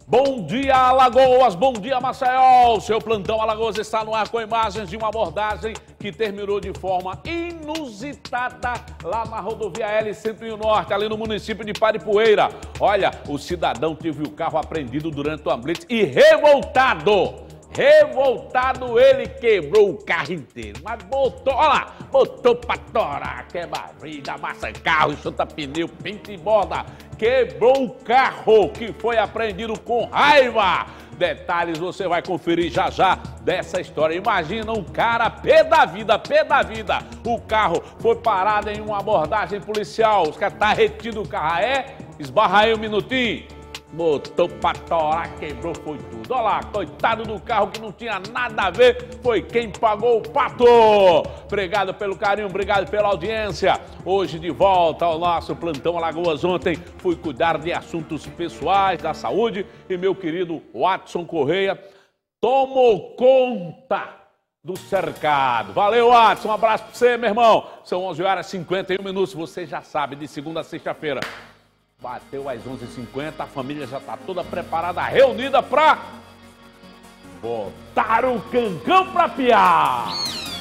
Bom dia, Alagoas, bom dia, Maceió. O seu plantão Alagoas está no ar com imagens de uma abordagem que terminou de forma inusitada lá na rodovia L-101 Norte, ali no município de Paripueira. Olha, o cidadão teve o carro apreendido durante uma blitz e revoltado, ele quebrou o carro inteiro, mas botou, olha lá, botou pra torar, quebra vida, amassa carro, chuta pneu, pinta e borda. Quebrou o carro que foi apreendido com raiva. Detalhes você vai conferir já já dessa história. Imagina um cara pé da vida. O carro foi parado em uma abordagem policial. Os caras tá retido o carro. Esbarra aí um minutinho. Botou pra torar, quebrou, foi tudo. Olha lá, coitado do carro que não tinha nada a ver, foi quem pagou o pato. Obrigado pelo carinho, obrigado pela audiência. Hoje de volta ao nosso Plantão Alagoas. Ontem fui cuidar de assuntos pessoais, da saúde, e meu querido Watson Correia tomou conta do cercado. Valeu, Watson, um abraço pra você, meu irmão. São 11h51, você já sabe, de segunda a sexta-feira. Bateu às 11h50, a família já está toda preparada, reunida para botar o cancão para piar.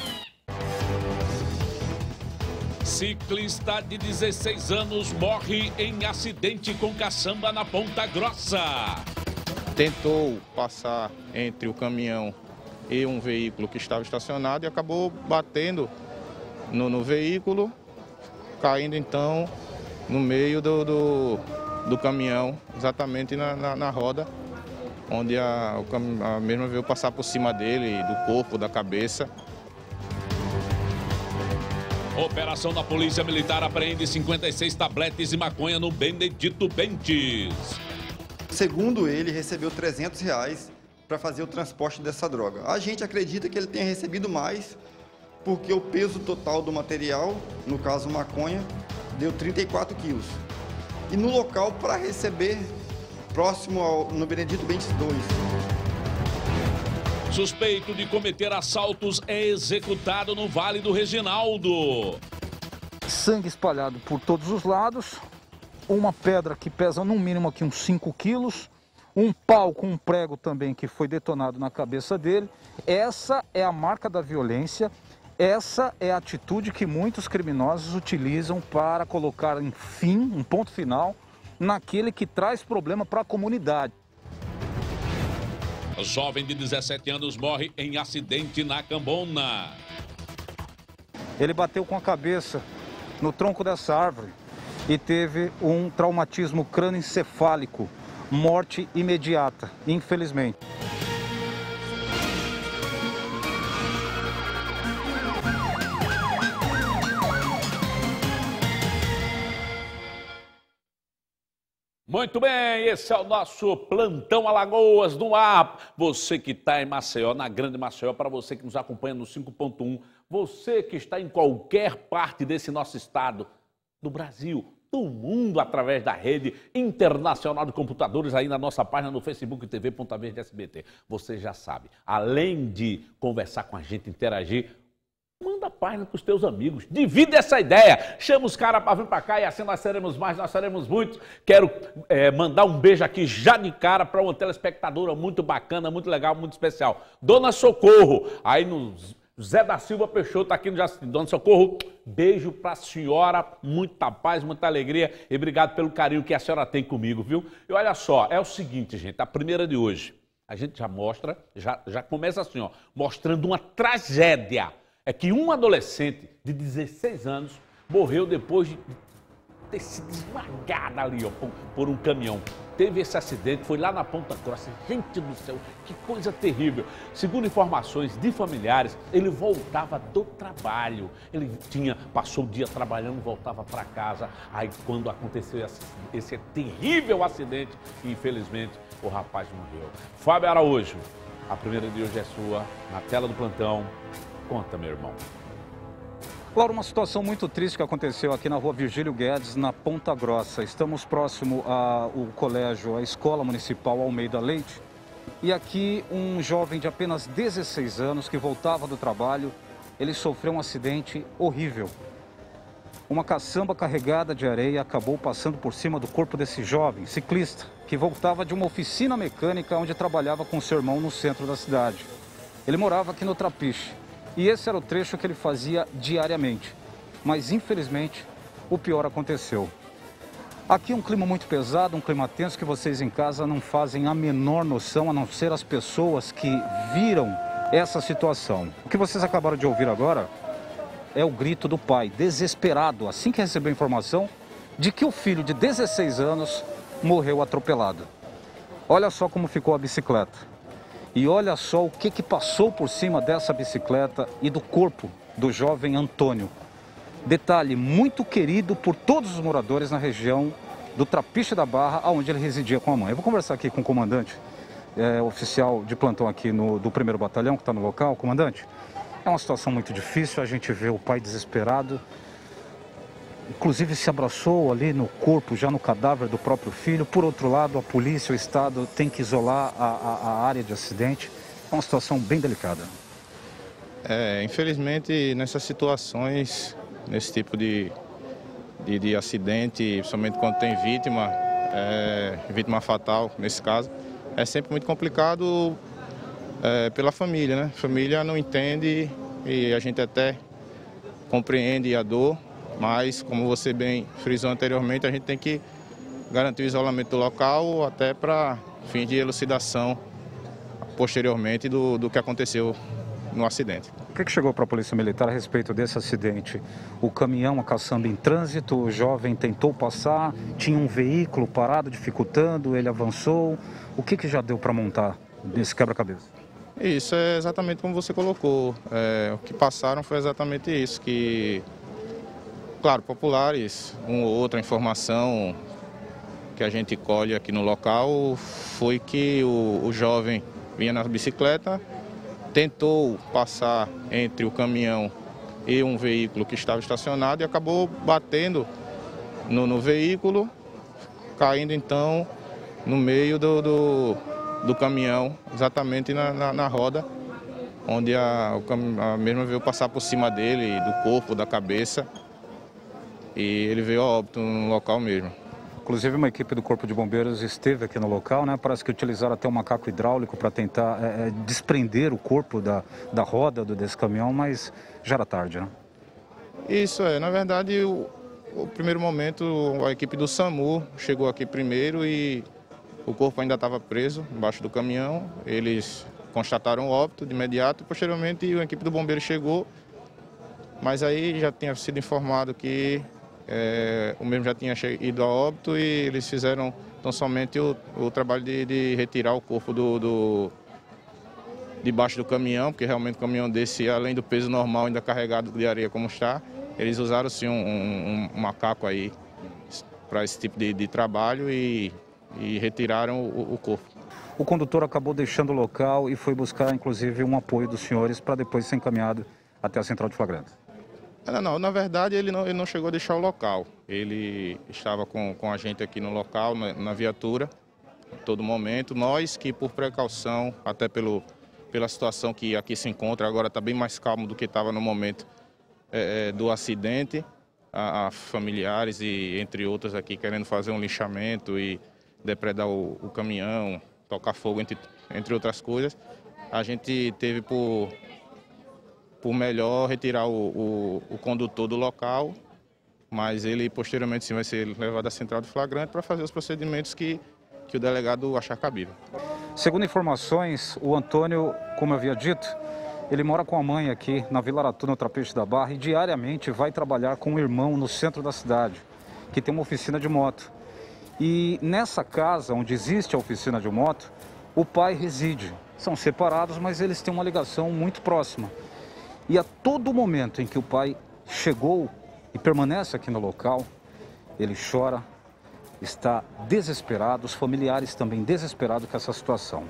Ciclista de 16 anos morre em acidente com caçamba na Ponta Grossa. Tentou passar entre o caminhão e um veículo que estava estacionado e acabou batendo no veículo, caindo então no meio do caminhão, exatamente na roda, onde a mesma veio passar por cima dele, do corpo, da cabeça. Operação da Polícia Militar apreende 56 tabletes de maconha no Benedito Bentes. Segundo ele, recebeu R$300 para fazer o transporte dessa droga. A gente acredita que ele tenha recebido mais, porque o peso total do material, no caso maconha, deu 34 quilos. E no local para receber, próximo no Benedito Bentes 2. Suspeito de cometer assaltos é executado no Vale do Reginaldo. Sangue espalhado por todos os lados, uma pedra que pesa no mínimo aqui uns 5 quilos, um pau com um prego também que foi detonado na cabeça dele. Essa é a marca da violência. Essa é a atitude que muitos criminosos utilizam para colocar um ponto final, naquele que traz problema para a comunidade. Jovem de 17 anos morre em acidente na Cambona. Ele bateu com a cabeça no tronco dessa árvore e teve um traumatismo crânioencefálico, morte imediata, infelizmente. Muito bem, esse é o nosso Plantão Alagoas no ar. Você que está em Maceió, na Grande Maceió, para você que nos acompanha no 5.1, você que está em qualquer parte desse nosso estado, do Brasil, do mundo, através da rede internacional de computadores, aí na nossa página no Facebook TV.verde SBT. Você já sabe, além de conversar com a gente, interagir, manda a página para os teus amigos, divide essa ideia, chama os caras para vir para cá e assim nós seremos mais, nós seremos muitos. Quero mandar um beijo aqui já de cara para uma telespectadora muito bacana, muito legal, muito especial. Dona Socorro, aí no Zé da Silva Peixoto, aqui no Jacinto. Dona Socorro, beijo para a senhora, muita paz, muita alegria e obrigado pelo carinho que a senhora tem comigo, viu? E olha só, é o seguinte, gente, a primeira de hoje, a gente já mostra, já começa assim, ó, mostrando uma tragédia. É que um adolescente de 16 anos morreu depois de ter sido esmagado ali, ó, por um caminhão. Teve esse acidente, foi lá na Ponta Grossa. Gente do céu, que coisa terrível. Segundo informações de familiares, ele voltava do trabalho. Ele passou o dia trabalhando, voltava para casa. Aí quando aconteceu esse terrível acidente, infelizmente, o rapaz morreu. Fábio Araújo, a primeira de hoje é sua, na tela do plantão. Conta, meu irmão. Claro, uma situação muito triste que aconteceu aqui na rua Virgílio Guedes, na Ponta Grossa. Estamos próximo ao colégio, a Escola Municipal Almeida Leite. E aqui um jovem de apenas 16 anos que voltava do trabalho, ele sofreu um acidente horrível. Uma caçamba carregada de areia acabou passando por cima do corpo desse jovem ciclista que voltava de uma oficina mecânica onde trabalhava com seu irmão no centro da cidade. Ele morava aqui no Trapiche e esse era o trecho que ele fazia diariamente. Mas, infelizmente, o pior aconteceu. Aqui um clima muito pesado, um clima tenso que vocês em casa não fazem a menor noção, a não ser as pessoas que viram essa situação. O que vocês acabaram de ouvir agora é o grito do pai, desesperado, assim que recebeu a informação de que o filho de 16 anos morreu atropelado. Olha só como ficou a bicicleta. E olha só o que passou por cima dessa bicicleta e do corpo do jovem Antônio. Detalhe muito querido por todos os moradores na região do Trapiche da Barra, onde ele residia com a mãe. Eu vou conversar aqui com o comandante, oficial de plantão aqui do 1º Batalhão, que está no local. Comandante, é uma situação muito difícil, a gente vê o pai desesperado, inclusive se abraçou ali no corpo, já no cadáver do próprio filho. Por outro lado, a polícia, o Estado tem que isolar a área de acidente. É uma situação bem delicada. Infelizmente, nessas situações, nesse tipo de acidente, principalmente quando tem vítima fatal, nesse caso, é sempre muito complicado pela família, né? A família não entende e a gente até compreende a dor, mas, como você bem frisou anteriormente, a gente tem que garantir o isolamento do local até para fim de elucidação posteriormente do que aconteceu no acidente. O que chegou para a Polícia Militar a respeito desse acidente? O caminhão, a caçamba em trânsito, o jovem tentou passar, tinha um veículo parado, dificultando, ele avançou. O que já deu para montar nesse quebra-cabeça? Isso é exatamente como você colocou. O que passaram foi exatamente isso, que, claro, populares, uma ou outra informação que a gente colhe aqui no local foi que o jovem vinha na bicicleta, tentou passar entre o caminhão e um veículo que estava estacionado e acabou batendo no veículo, caindo então no meio do caminhão, exatamente na roda, onde a mesma veio passar por cima dele, do corpo, da cabeça, e ele veio a óbito no local mesmo. Inclusive, uma equipe do Corpo de Bombeiros esteve aqui no local, né? Parece que utilizaram até um macaco hidráulico para tentar desprender o corpo da roda desse caminhão, mas já era tarde, né? Isso na verdade, o primeiro momento, a equipe do SAMU chegou aqui primeiro e o corpo ainda estava preso embaixo do caminhão. Eles constataram o óbito de imediato e, posteriormente, a equipe do bombeiro chegou, mas aí já tinha sido informado que o mesmo já tinha ido a óbito e eles fizeram então somente o trabalho de retirar o corpo debaixo do caminhão, porque realmente o caminhão desse, além do peso normal, ainda carregado de areia como está, eles usaram sim um macaco aí para esse tipo de trabalho e retiraram o corpo. O condutor acabou deixando o local e foi buscar inclusive um apoio dos senhores para depois ser encaminhado até a central de flagrante. Não, na verdade ele não chegou a deixar o local. Ele estava com a gente aqui no local, na viatura, a todo momento. Nós que, por precaução, até pela situação que aqui se encontra, agora está bem mais calmo do que estava no momento do acidente, a familiares e entre outros aqui querendo fazer um lixamento e depredar o caminhão, tocar fogo, entre outras coisas, a gente teve por melhor retirar o condutor do local, mas ele posteriormente sim vai ser levado à central de flagrante para fazer os procedimentos que o delegado achar cabível. Segundo informações, o Antônio, como eu havia dito, ele mora com a mãe aqui na Vila Aratu, no Trapiche da Barra, e diariamente vai trabalhar com o irmão no centro da cidade, que tem uma oficina de moto. E nessa casa onde existe a oficina de moto, o pai reside. São separados, mas eles têm uma ligação muito próxima. E a todo momento em que o pai chegou e permanece aqui no local, ele chora, está desesperado, os familiares também desesperados com essa situação.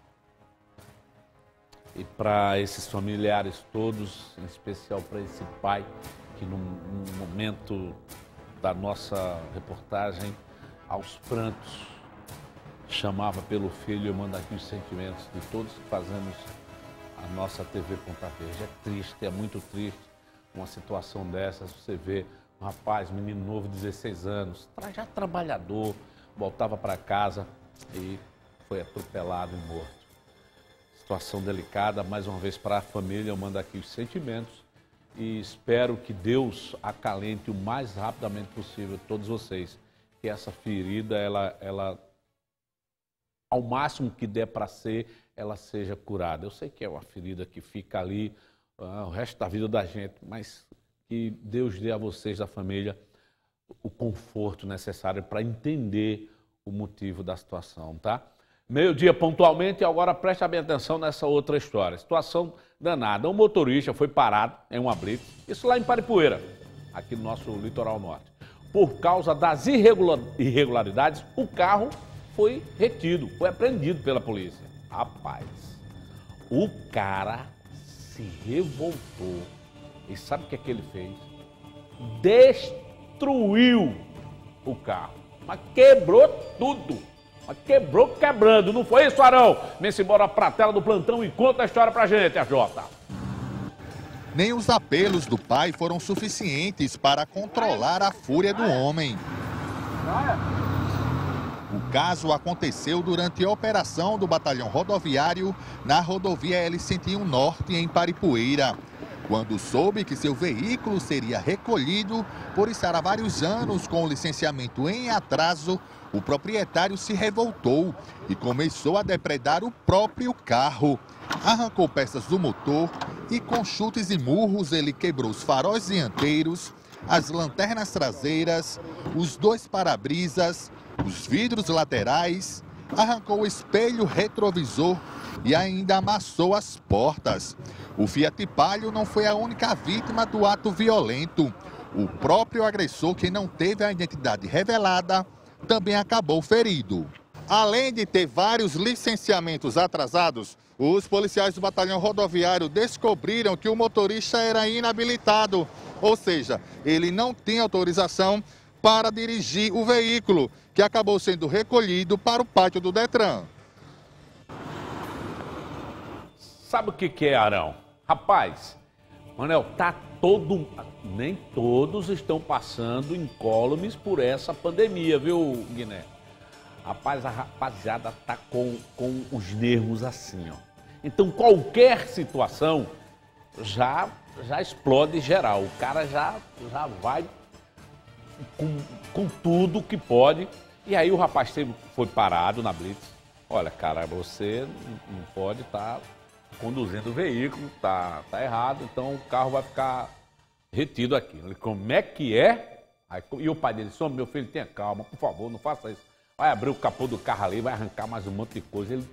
E para esses familiares todos, em especial para esse pai, que no momento da nossa reportagem, aos prantos, chamava pelo filho, eu mando aqui os sentimentos de todos que fazemos a nossa TV Ponta Verde. É triste, é muito triste uma situação dessas. Você vê Um rapaz, menino novo, 16 anos, já trabalhador, voltava para casa e foi atropelado e morto. Situação delicada, mais uma vez para a família, eu mando aqui os sentimentos e espero que Deus acalente o mais rapidamente possível todos vocês. Que essa ferida, ela ao máximo que der para ser, ela seja curada. Eu sei que é uma ferida que fica ali o resto da vida da gente, mas que Deus dê a vocês da família o conforto necessário para entender o motivo da situação, tá? Meio-dia pontualmente e agora preste bem atenção nessa outra história. Situação danada. Um motorista foi parado em uma blitz, isso lá em Paripueira, aqui no nosso litoral norte. Por causa das irregularidades, o carro foi retido, foi apreendido pela polícia. Rapaz, o cara se revoltou. E sabe o que é que ele fez? Destruiu o carro. Mas quebrou tudo. Mas quebrou quebrando. Não foi isso, Arão? Vem-se embora para a tela do plantão e conta a história pra gente, Jota. Nem os apelos do pai foram suficientes para controlar a fúria do homem. O caso aconteceu durante a operação do batalhão rodoviário na rodovia L101 Norte, em Paripueira. Quando soube que seu veículo seria recolhido por estar há vários anos com o licenciamento em atraso, o proprietário se revoltou e começou a depredar o próprio carro. Arrancou peças do motor e com chutes e murros ele quebrou os faróis dianteiros, as lanternas traseiras, os dois para-brisas, os vidros laterais, arrancou o espelho retrovisor e ainda amassou as portas. O Fiat Palio não foi a única vítima do ato violento. O próprio agressor, que não teve a identidade revelada, também acabou ferido. Além de ter vários licenciamentos atrasados, os policiais do batalhão rodoviário descobriram que o motorista era inabilitado, ou seja, ele não tinha autorização para dirigir o veículo, que acabou sendo recolhido para o pátio do Detran. Sabe o que é, Arão? Rapaz, Manel, nem todos estão passando incólumes por essa pandemia, viu, Guiné? Rapaz, a rapaziada tá com os nervos assim, ó. Então, qualquer situação já explode geral. O cara já vai com tudo que pode. E aí o rapaz foi parado na blitz. Olha, cara, você não pode estar conduzindo o veículo, tá errado, então o carro vai ficar retido aqui. Ele, como é que é? Aí, e o pai dele disse, meu filho, tenha calma, por favor, não faça isso. Vai abrir o capô do carro ali, vai arrancar mais um monte de coisa. Ele,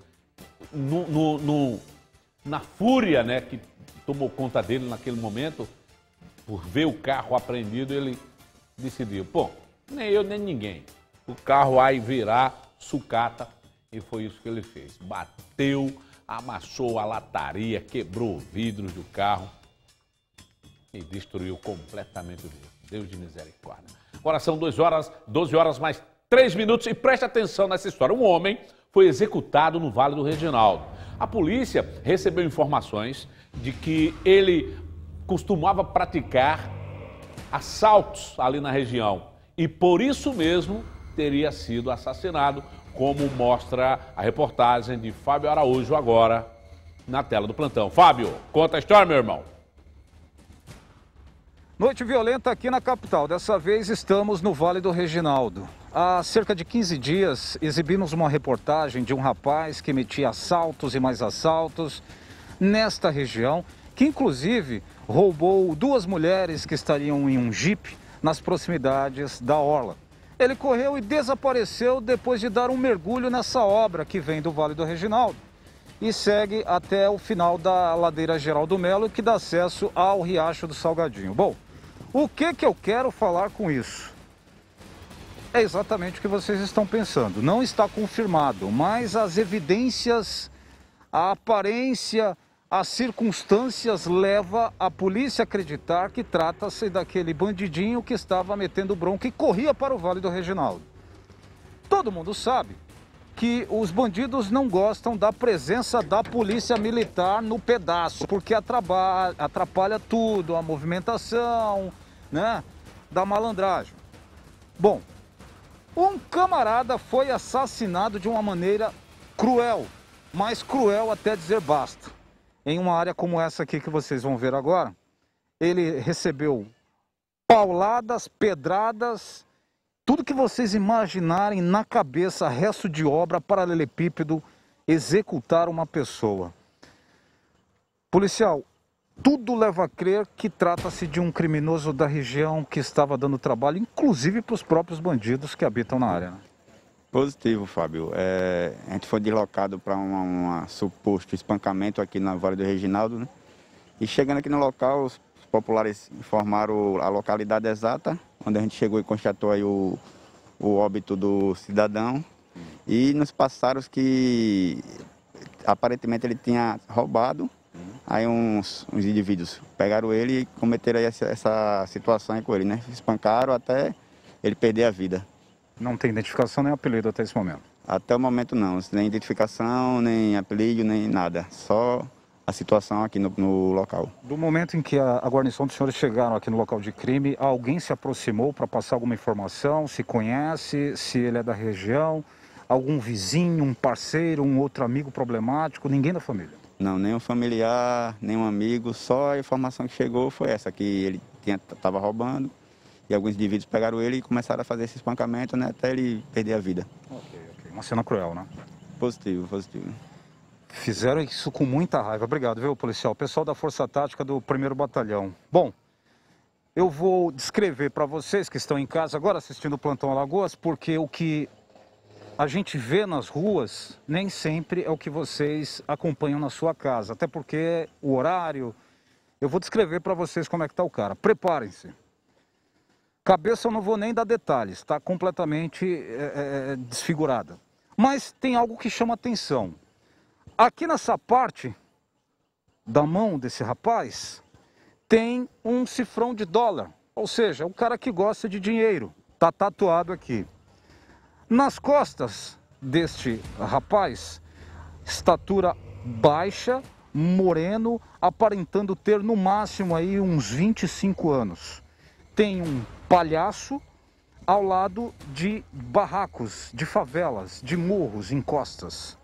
na fúria, né, que tomou conta dele naquele momento, por ver o carro apreendido, ele decidiu, pô, nem eu, nem ninguém. O carro vai virar sucata e foi isso que ele fez. Bateu, amassou a lataria, quebrou vidros do carro e destruiu completamente o vidro. Deus de misericórdia. Agora são 12 horas mais 3 minutos e preste atenção nessa história. Um homem foi executado no Vale do Reginaldo. A polícia recebeu informações de que ele costumava praticar assaltos ali na região e por isso mesmo teria sido assassinado, como mostra a reportagem de Fábio Araújo agora na tela do plantão. Fábio, conta a história, meu irmão. Noite violenta aqui na capital. Dessa vez estamos no Vale do Reginaldo. Há cerca de 15 dias exibimos uma reportagem de um rapaz que metia assaltos e mais assaltos nesta região, que inclusive roubou 2 mulheres que estariam em um jipe nas proximidades da orla. Ele correu e desapareceu depois de dar um mergulho nessa obra que vem do Vale do Reginaldo e segue até o final da ladeira Geraldo Melo, que dá acesso ao Riacho do Salgadinho. Bom, o que eu quero falar com isso? É exatamente o que vocês estão pensando. Não está confirmado, mas as evidências, a aparência, as circunstâncias levam a polícia a acreditar que trata-se daquele bandidinho que estava metendo bronca e corria para o Vale do Reginaldo. Todo mundo sabe que os bandidos não gostam da presença da polícia militar no pedaço, porque atrapalha tudo, a movimentação, né? da malandragem. Bom, um camarada foi assassinado de uma maneira cruel, mas cruel até dizer basta. Em uma área como essa aqui que vocês vão ver agora, ele recebeu pauladas, pedradas, tudo que vocês imaginarem na cabeça, resto de obra, paralelepípedo, executar uma pessoa. Policial, tudo leva a crer que trata-se de um criminoso da região que estava dando trabalho, inclusive para os próprios bandidos que habitam na área, né? Positivo, Fábio. A gente foi deslocado para um suposto espancamento aqui na Vale do Reginaldo, né? E chegando aqui no local, os populares informaram a localidade exata, onde a gente chegou e constatou aí o óbito do cidadão. E nos passaram que aparentemente ele tinha roubado. Aí uns indivíduos pegaram ele e cometeram aí essa situação aí com ele, né? Espancaram até ele perder a vida. Não tem identificação nem apelido até esse momento? Até o momento não, nem identificação, nem apelido, nem nada. Só a situação aqui no local. Do momento em que a guarnição dos senhores chegaram aqui no local de crime, alguém se aproximou para passar alguma informação? Se conhece, se ele é da região? Algum vizinho, um parceiro, um outro amigo problemático? Ninguém da família? Não, nenhum familiar, nenhum amigo. Só a informação que chegou foi essa, que ele estava roubando. E alguns indivíduos pegaram ele e começaram a fazer esse espancamento, né, até ele perder a vida. Ok. Uma cena cruel, né? Positivo, positivo. Fizeram isso com muita raiva. Obrigado, viu, policial? Pessoal da Força Tática do 1º Batalhão. Bom, eu vou descrever para vocês que estão em casa agora assistindo o Plantão Alagoas, porque o que a gente vê nas ruas nem sempre é o que vocês acompanham na sua casa. Até porque o horário... Eu vou descrever para vocês como é que tá o cara. Preparem-se. Cabeça eu não vou nem dar detalhes, está completamente desfigurada. Mas tem algo que chama atenção. Aqui nessa parte da mão desse rapaz, tem um cifrão de dólar. Ou seja, o cara que gosta de dinheiro. Está tatuado aqui. Nas costas deste rapaz, estatura baixa, moreno, aparentando ter no máximo aí uns 25 anos. Tem um palhaço ao lado de barracos, de favelas, de morros, encostas.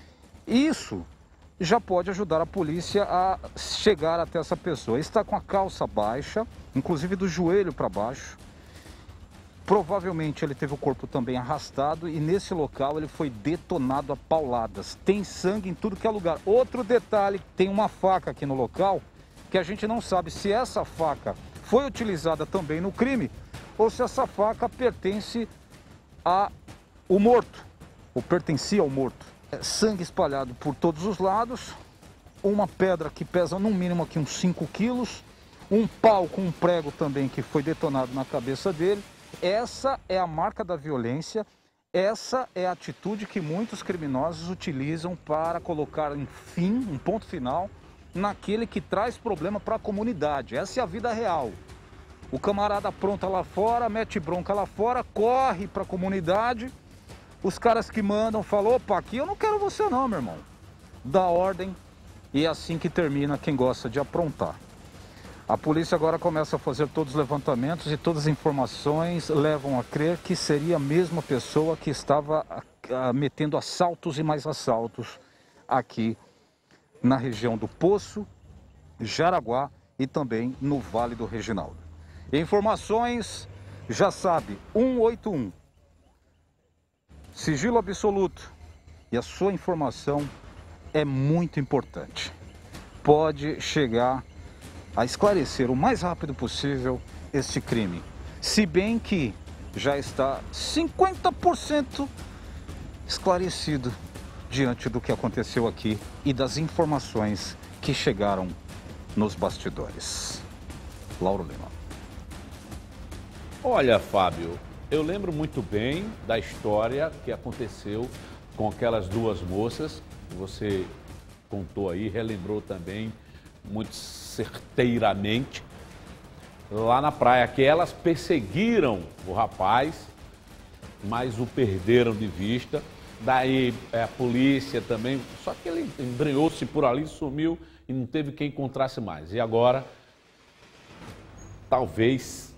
Isso já pode ajudar a polícia a chegar até essa pessoa. Ele está com a calça baixa, inclusive do joelho para baixo. Provavelmente ele teve o corpo também arrastado e nesse local ele foi detonado a pauladas. Tem sangue em tudo que é lugar. Outro detalhe, tem uma faca aqui no local que a gente não sabe se essa faca foi utilizada também no crime ou se essa faca pertence ao morto, ou pertencia ao morto. Sangue espalhado por todos os lados, uma pedra que pesa no mínimo aqui uns 5 quilos, um pau com um prego também que foi detonado na cabeça dele. Essa é a marca da violência, essa é a atitude que muitos criminosos utilizam para colocar um ponto final naquele que traz problema para a comunidade. Essa é a vida real. O camarada apronta lá fora, mete bronca lá fora, corre para a comunidade. Os caras que mandam falam, opa, aqui eu não quero você não, meu irmão. Dá ordem e é assim que termina quem gosta de aprontar. A polícia agora começa a fazer todos os levantamentos e todas as informações levam a crer que seria a mesma pessoa que estava metendo assaltos e mais assaltos aqui na região do Poço, Jaraguá e também no Vale do Reginaldo. Informações, já sabe, 181. Sigilo absoluto. E a sua informação é muito importante. Pode chegar a esclarecer o mais rápido possível este crime. Se bem que já está 50% esclarecido diante do que aconteceu aqui e das informações que chegaram nos bastidores. Lauro Lima. Olha, Fábio, eu lembro muito bem da história que aconteceu com aquelas duas moças que você contou aí, relembrou também muito certeiramente, lá na praia, que elas perseguiram o rapaz, mas o perderam de vista. Daí a polícia também, só que ele embrenhou-se por ali, sumiu e não teve quem encontrasse mais. E agora, talvez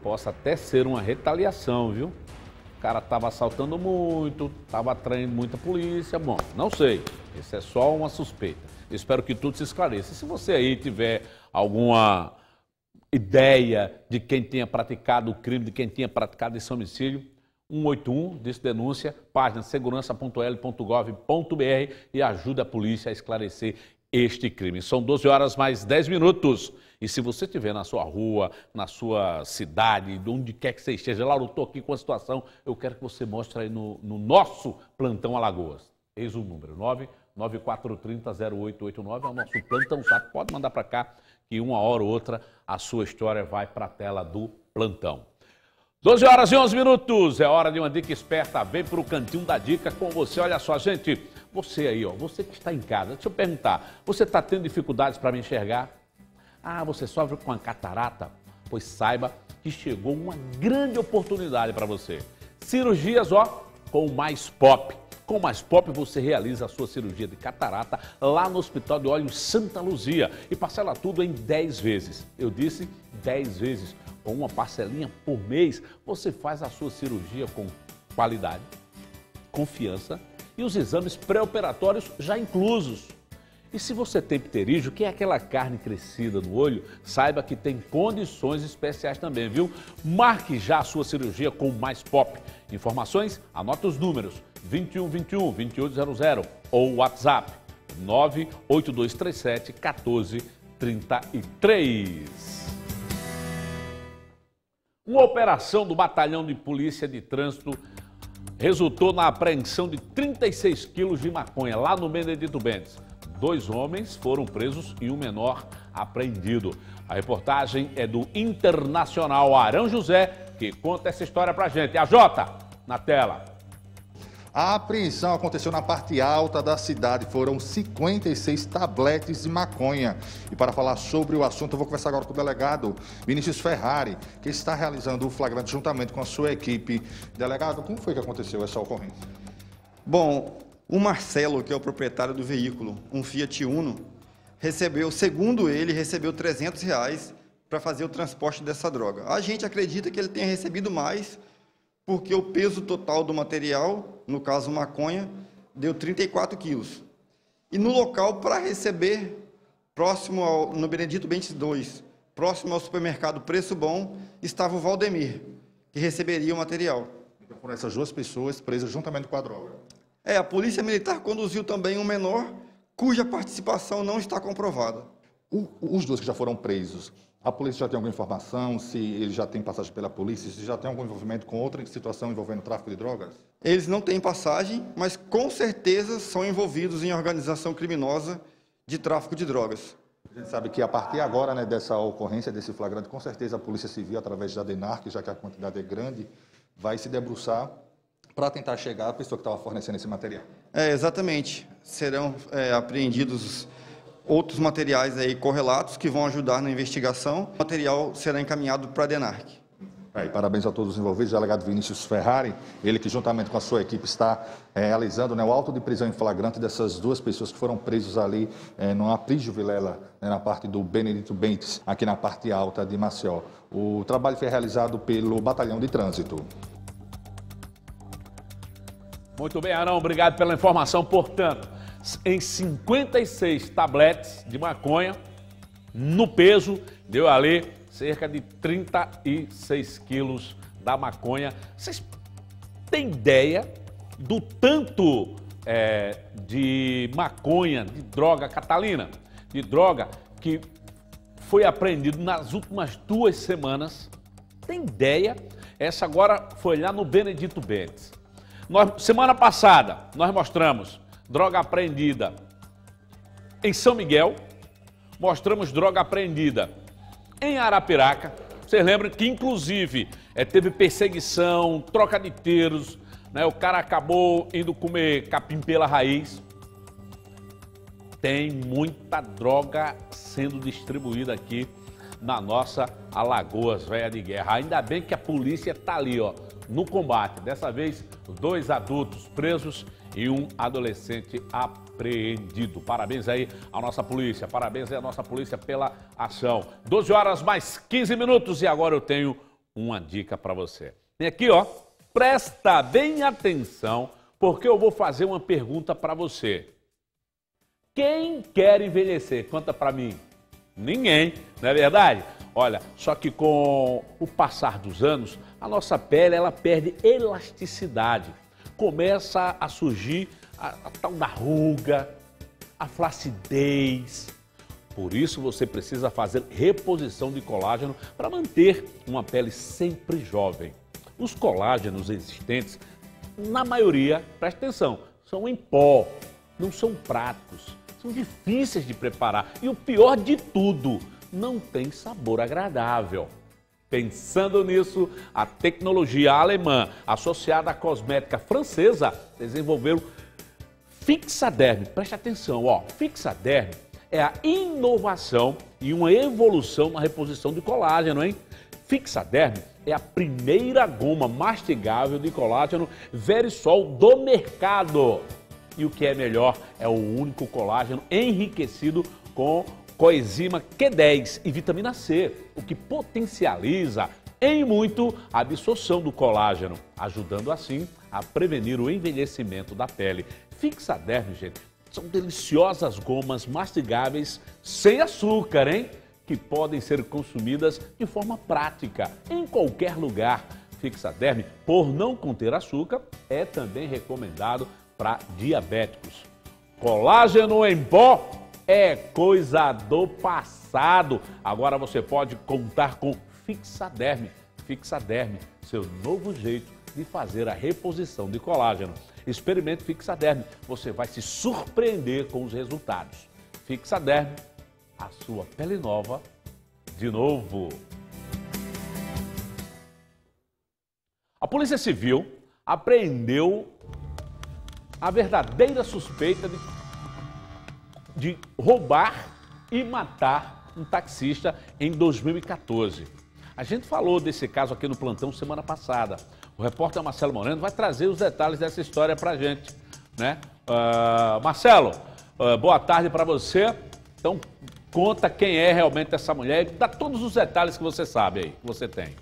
possa até ser uma retaliação, viu? O cara estava assaltando muito, estava atraindo muita polícia. Bom, não sei. Isso é só uma suspeita. Espero que tudo se esclareça. Se você aí tiver alguma ideia de quem tenha praticado o crime, de quem tenha praticado esse homicídio, 181, diz denúncia, página segurança.l.gov.br e ajuda a polícia a esclarecer este crime. São 12 horas mais 10 minutos. E se você estiver na sua rua, na sua cidade, onde quer que você esteja, Lauro, eu estou aqui com a situação, eu quero que você mostre aí no nosso Plantão Alagoas. Eis o número, 99430-0889, é o nosso Plantão Zap. Pode mandar para cá que uma hora ou outra a sua história vai para a tela do plantão. 12 horas e 11 minutos, é hora de uma dica esperta, vem para o Cantinho da Dica com você. Olha só, gente, você aí, ó, você que está em casa, deixa eu perguntar, você está tendo dificuldades para me enxergar? Ah, você sofre com a catarata? Pois saiba que chegou uma grande oportunidade para você. Cirurgias, ó, com o Mais Pop. Com o Mais Pop você realiza a sua cirurgia de catarata lá no Hospital de Olhos Santa Luzia e parcela tudo em 10 vezes. Eu disse 10 vezes. Com uma parcelinha por mês, você faz a sua cirurgia com qualidade, confiança e os exames pré-operatórios já inclusos. E se você tem pterígio, que é aquela carne crescida no olho, saiba que tem condições especiais também, viu? Marque já a sua cirurgia com o Mais Pop. Informações? Anote os números 2121-2800 ou WhatsApp 98237-1433. Uma operação do Batalhão de Polícia de Trânsito resultou na apreensão de 36 quilos de maconha lá no Benedito Bentes. 2 homens foram presos e um menor apreendido. A reportagem é do Internacional Arão José, que conta essa história pra gente. A Jota, na tela. A apreensão aconteceu na parte alta da cidade, foram 56 tabletes de maconha. E para falar sobre o assunto, eu vou conversar agora com o delegado Vinícius Ferrari, que está realizando o flagrante juntamente com a sua equipe. Delegado, como foi que aconteceu essa ocorrência? Bom, o Marcelo, que é o proprietário do veículo, um Fiat Uno, segundo ele, recebeu R$300 para fazer o transporte dessa droga. A gente acredita que ele tenha recebido mais, porque o peso total do material, no caso maconha, deu 34 quilos. E no local, para receber, no Benedito Bentes 2, próximo ao supermercado Preço Bom, estava o Valdemir, que receberia o material. Então foram essas 2 pessoas presas juntamente com a droga. A Polícia Militar conduziu também um menor, cuja participação não está comprovada. Os 2 que já foram presos, a polícia já tem alguma informação, se ele já tem passagem pela polícia, se já tem algum envolvimento com outra situação envolvendo tráfico de drogas? Eles não têm passagem, mas com certeza são envolvidos em organização criminosa de tráfico de drogas. A gente sabe que a partir agora, né, dessa ocorrência, desse flagrante, com certeza a Polícia Civil, através da DENARC, já que a quantidade é grande, vai se debruçar para tentar chegar à pessoa que estava fornecendo esse material. Exatamente. Serão apreendidos outros materiais aí correlatos que vão ajudar na investigação. O material será encaminhado para a DENARC. Parabéns a todos os envolvidos, o delegado Vinícius Ferrari, ele que juntamente com a sua equipe está realizando, né, o auto de prisão em flagrante dessas 2 pessoas que foram presos ali no Aprígio Vilela, né, na parte do Benedito Bentes, aqui na parte alta de Maceió. O trabalho foi realizado pelo Batalhão de Trânsito. Muito bem, Arão, obrigado pela informação. Portanto, em 56 tabletes de maconha, no peso, deu ali cerca de 36 quilos da maconha. Vocês têm ideia do tanto de maconha, de droga, Catalina, de droga que foi apreendido nas últimas 2 semanas? Tem ideia? Essa agora foi lá no Benedito Bentes. Semana passada, nós mostramos droga apreendida em São Miguel, mostramos droga apreendida em Arapiraca. Vocês lembram que, inclusive, teve perseguição, troca de tiros, né? O cara acabou indo comer capim pela raiz. Tem muita droga sendo distribuída aqui na nossa Alagoas Velha de Guerra. Ainda bem que a polícia está ali, ó, no combate. Dessa vez, 2 adultos presos e um adolescente apreendido. Parabéns aí à nossa polícia, parabéns aí à nossa polícia pela ação. 12 horas mais 15 minutos e agora eu tenho uma dica para você. E aqui, ó, presta bem atenção, porque eu vou fazer uma pergunta para você. Quem quer envelhecer? Conta para mim. Ninguém, não é verdade? Olha, só que com o passar dos anos, a nossa pele ela perde elasticidade. Começa a surgir a tal da ruga, a flacidez. Por isso você precisa fazer reposição de colágeno para manter uma pele sempre jovem. Os colágenos existentes, na maioria, presta atenção, são em pó, não são práticos, são difíceis de preparar e o pior de tudo, não tem sabor agradável. Pensando nisso, a tecnologia alemã associada à cosmética francesa desenvolveu Fixaderm. Preste atenção, ó, Fixaderm é a inovação e uma evolução na reposição de colágeno, hein? Fixaderm é a primeira goma mastigável de colágeno Verisol do mercado. E o que é melhor, é o único colágeno enriquecido com coenzima Q10 e vitamina C, o que potencializa em muito a absorção do colágeno, ajudando assim a prevenir o envelhecimento da pele. Fixaderm, gente, são deliciosas gomas mastigáveis sem açúcar, hein? Que podem ser consumidas de forma prática, em qualquer lugar. Fixaderm, por não conter açúcar, é também recomendado para diabéticos. Colágeno em pó é coisa do passado. Agora você pode contar com Fixaderm. Fixaderm, seu novo jeito de fazer a reposição de colágeno. Experimente Fixaderm, você vai se surpreender com os resultados. Fixaderm, a sua pele nova de novo. A Polícia Civil apreendeu a verdadeira suspeita de roubar e matar um taxista em 2014. A gente falou desse caso aqui no plantão semana passada. O repórter Marcelo Moreno vai trazer os detalhes dessa história pra gente, né? Marcelo, boa tarde para você. Então, conta quem é realmente essa mulher e dá todos os detalhes que você sabe aí, que você tem.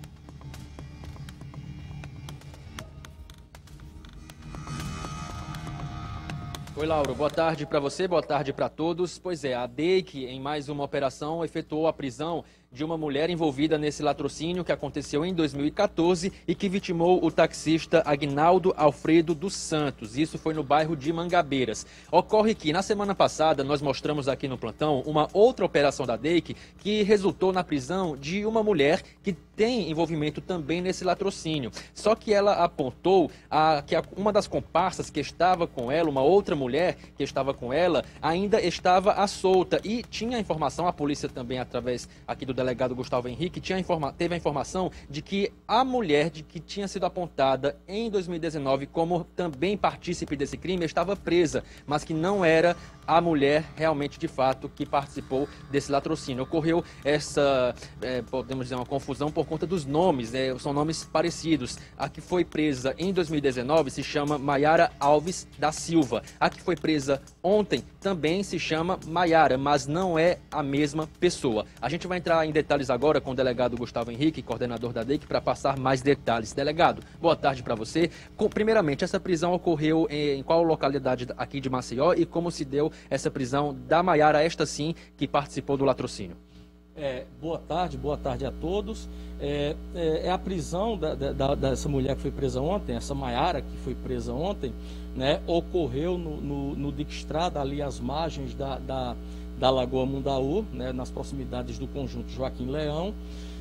Oi, Lauro. Boa tarde para você, boa tarde para todos. Pois é, a DEIC, em mais uma operação, efetuou a prisão de uma mulher envolvida nesse latrocínio que aconteceu em 2014 e que vitimou o taxista Agnaldo Alfredo dos Santos. Isso foi no bairro de Mangabeiras. Ocorre que, na semana passada, nós mostramos aqui no plantão uma outra operação da DEIC que resultou na prisão de uma mulher que tem envolvimento também nesse latrocínio. Só que ela apontou que uma das comparsas que estava com ela, uma outra mulher que estava com ela, ainda estava à solta e tinha a informação, a polícia também, através aqui do delegado Gustavo Henrique, teve a informação de que a mulher que tinha sido apontada em 2019 como também partícipe desse crime estava presa, mas que não era a mulher realmente, de fato, que participou desse latrocínio. Ocorreu essa, podemos dizer, uma confusão por conta dos nomes, são nomes parecidos. A que foi presa em 2019 se chama Maiara Alves da Silva. A que foi presa ontem também se chama Maiara, mas não é a mesma pessoa. A gente vai entrar em detalhes agora com o delegado Gustavo Henrique, coordenador da DEIC, para passar mais detalhes. Delegado, boa tarde para você. Primeiramente, essa prisão ocorreu em qual localidade aqui de Maceió e como se deu essa prisão da Maiara, esta sim, que participou do latrocínio? Boa tarde a todos. A prisão dessa mulher que foi presa ontem, essa Maiara que foi presa ontem, né, ocorreu no Dique Estrada, ali às margens da Lagoa Mundaú, né, nas proximidades do conjunto Joaquim Leão.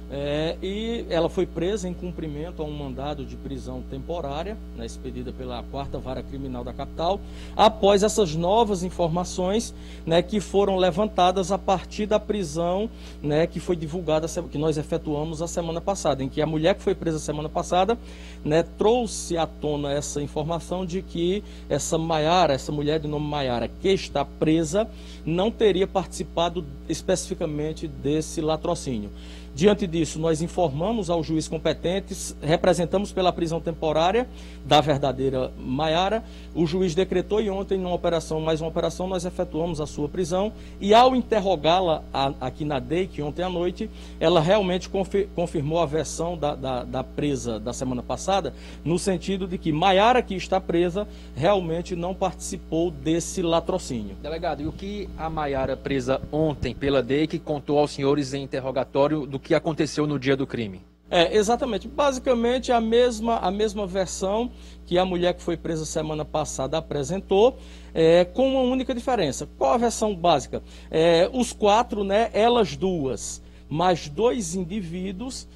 E ela foi presa em cumprimento a um mandado de prisão temporária, né, expedida pela 4ª Vara Criminal da capital, após essas novas informações, né, que foram levantadas a partir da prisão, né, que foi divulgada, que nós efetuamos a semana passada, em que a mulher que foi presa semana passada, né, trouxe à tona essa informação de que essa Maiara, essa mulher de nome Maiara, que está presa, não teria participado especificamente desse latrocínio. Diante disso, nós informamos ao juiz competente, representamos pela prisão temporária da verdadeira Maiara. O juiz decretou e ontem, mais uma operação, nós efetuamos a sua prisão. E ao interrogá-la aqui na DEIC, ontem à noite, ela realmente confirmou a versão da presa da semana passada, no sentido de que Maiara, que está presa, realmente não participou desse latrocínio. Delegado, e o que a Maiara, presa ontem pela DEIC, contou aos senhores em interrogatório do que aconteceu no dia do crime? Exatamente. Basicamente a mesma versão que a mulher que foi presa semana passada apresentou, com uma única diferença. Qual a versão básica? Os 4, né, elas 2, mais 2 indivíduos,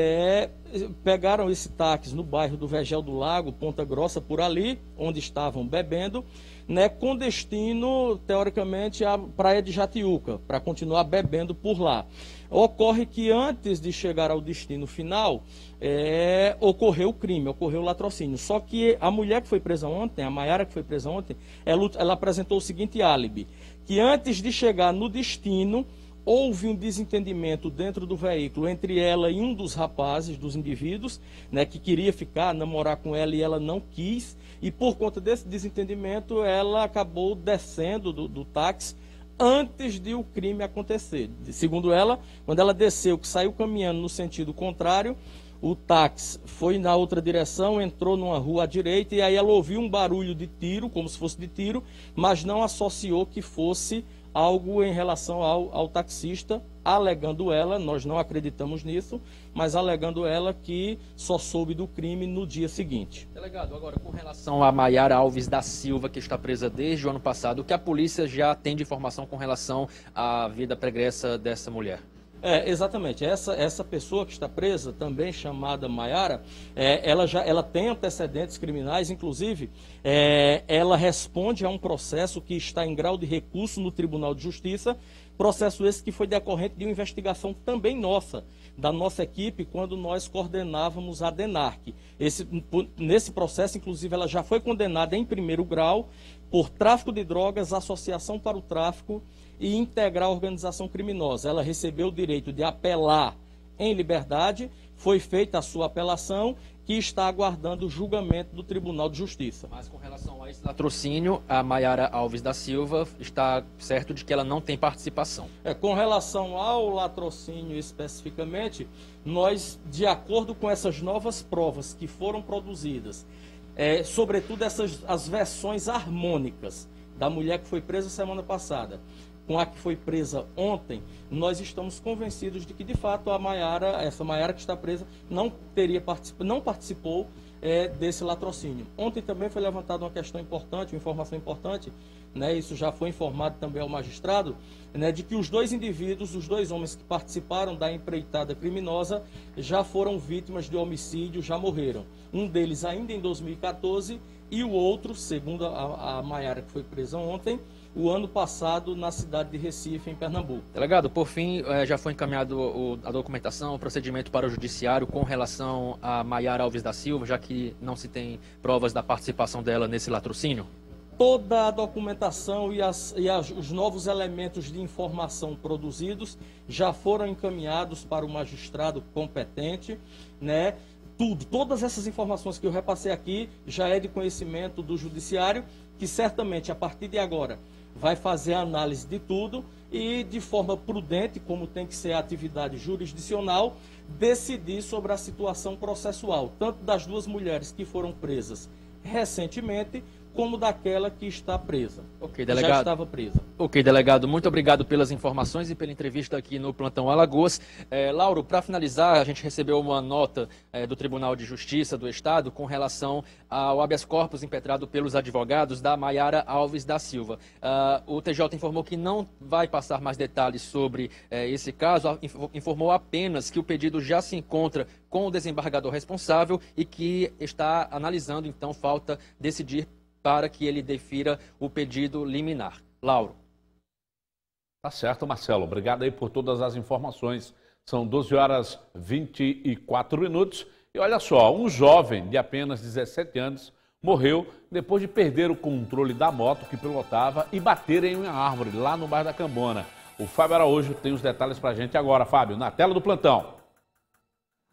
pegaram esse táxi no bairro do Vergel do Lago, Ponta Grossa, por ali, onde estavam bebendo, né, com destino, teoricamente, à Praia de Jatiuca, para continuar bebendo por lá. Ocorre que antes de chegar ao destino final, ocorreu o crime, ocorreu o latrocínio. Só que a mulher que foi presa ontem, a Maiara que foi presa ontem, ela apresentou o seguinte álibi, que antes de chegar no destino, houve um desentendimento dentro do veículo entre ela e um dos rapazes, dos indivíduos, né, que queria namorar com ela e ela não quis, e por conta desse desentendimento ela acabou descendo do táxi antes de o crime acontecer. Segundo ela, quando ela desceu, que saiu caminhando no sentido contrário, o táxi foi na outra direção, entrou numa rua à direita e aí ela ouviu um barulho de tiro, como se fosse de tiro, mas não associou que fosse algo em relação ao taxista, alegando ela, nós não acreditamos nisso, mas alegando ela que só soube do crime no dia seguinte. Delegado, agora com relação a Maiara Alves da Silva, que está presa desde o ano passado, o que a polícia já tem de informação com relação à vida pregressa dessa mulher? Exatamente. Essa pessoa que está presa, também chamada Maiara, ela tem antecedentes criminais, inclusive ela responde a um processo que está em grau de recurso no Tribunal de Justiça, processo esse que foi decorrente de uma investigação também nossa, da nossa equipe, quando nós coordenávamos a DENARC. Nesse processo, inclusive, ela já foi condenada em primeiro grau por tráfico de drogas, associação para o tráfico e integrar a organização criminosa. Ela recebeu o direito de apelar em liberdade, foi feita a sua apelação, que está aguardando o julgamento do Tribunal de Justiça. Mas com relação a esse latrocínio, a Maiara Alves da Silva está certo de que ela não tem participação. Com relação ao latrocínio especificamente, nós, de acordo com essas novas provas que foram produzidas, sobretudo as versões harmônicas da mulher que foi presa semana passada, com a que foi presa ontem, nós estamos convencidos de que, de fato, essa Maiara que está presa, não participou desse latrocínio. Ontem também foi levantada uma questão importante, uma informação importante, né, isso já foi informado também ao magistrado, né, de que os 2 indivíduos, os 2 homens que participaram da empreitada criminosa, já foram vítimas de homicídio, já morreram. Um deles ainda em 2014 e o outro, segundo a Maiara que foi presa ontem, o ano passado na cidade de Recife, em Pernambuco. Delegado, por fim, já foi encaminhado a documentação, o procedimento para o judiciário com relação a Maiara Alves da Silva, já que não se tem provas da participação dela nesse latrocínio? Toda a documentação e os novos elementos de informação produzidos já foram encaminhados para o magistrado competente, né? Todas essas informações que eu repassei aqui já é de conhecimento do judiciário, que certamente a partir de agora vai fazer a análise de tudo e, de forma prudente, como tem que ser a atividade jurisdicional, decidir sobre a situação processual, tanto das 2 mulheres que foram presas recentemente, como daquela que está presa. Ok, delegado. Já estava presa. Ok, delegado, muito obrigado pelas informações e pela entrevista aqui no Plantão Alagoas. Lauro, para finalizar, a gente recebeu uma nota do Tribunal de Justiça do Estado com relação ao habeas corpus impetrado pelos advogados da Maiara Alves da Silva. O TJ informou que não vai passar mais detalhes sobre esse caso, informou apenas que o pedido já se encontra com o desembargador responsável e que está analisando, então, falta decidir para que ele defira o pedido liminar. Lauro. Tá certo, Marcelo. Obrigado aí por todas as informações. São 12h24. E olha só, um jovem de apenas 17 anos morreu depois de perder o controle da moto que pilotava e bater em uma árvore lá no bairro da Cambona. O Fábio Araújo tem os detalhes pra gente agora, Fábio, na tela do plantão.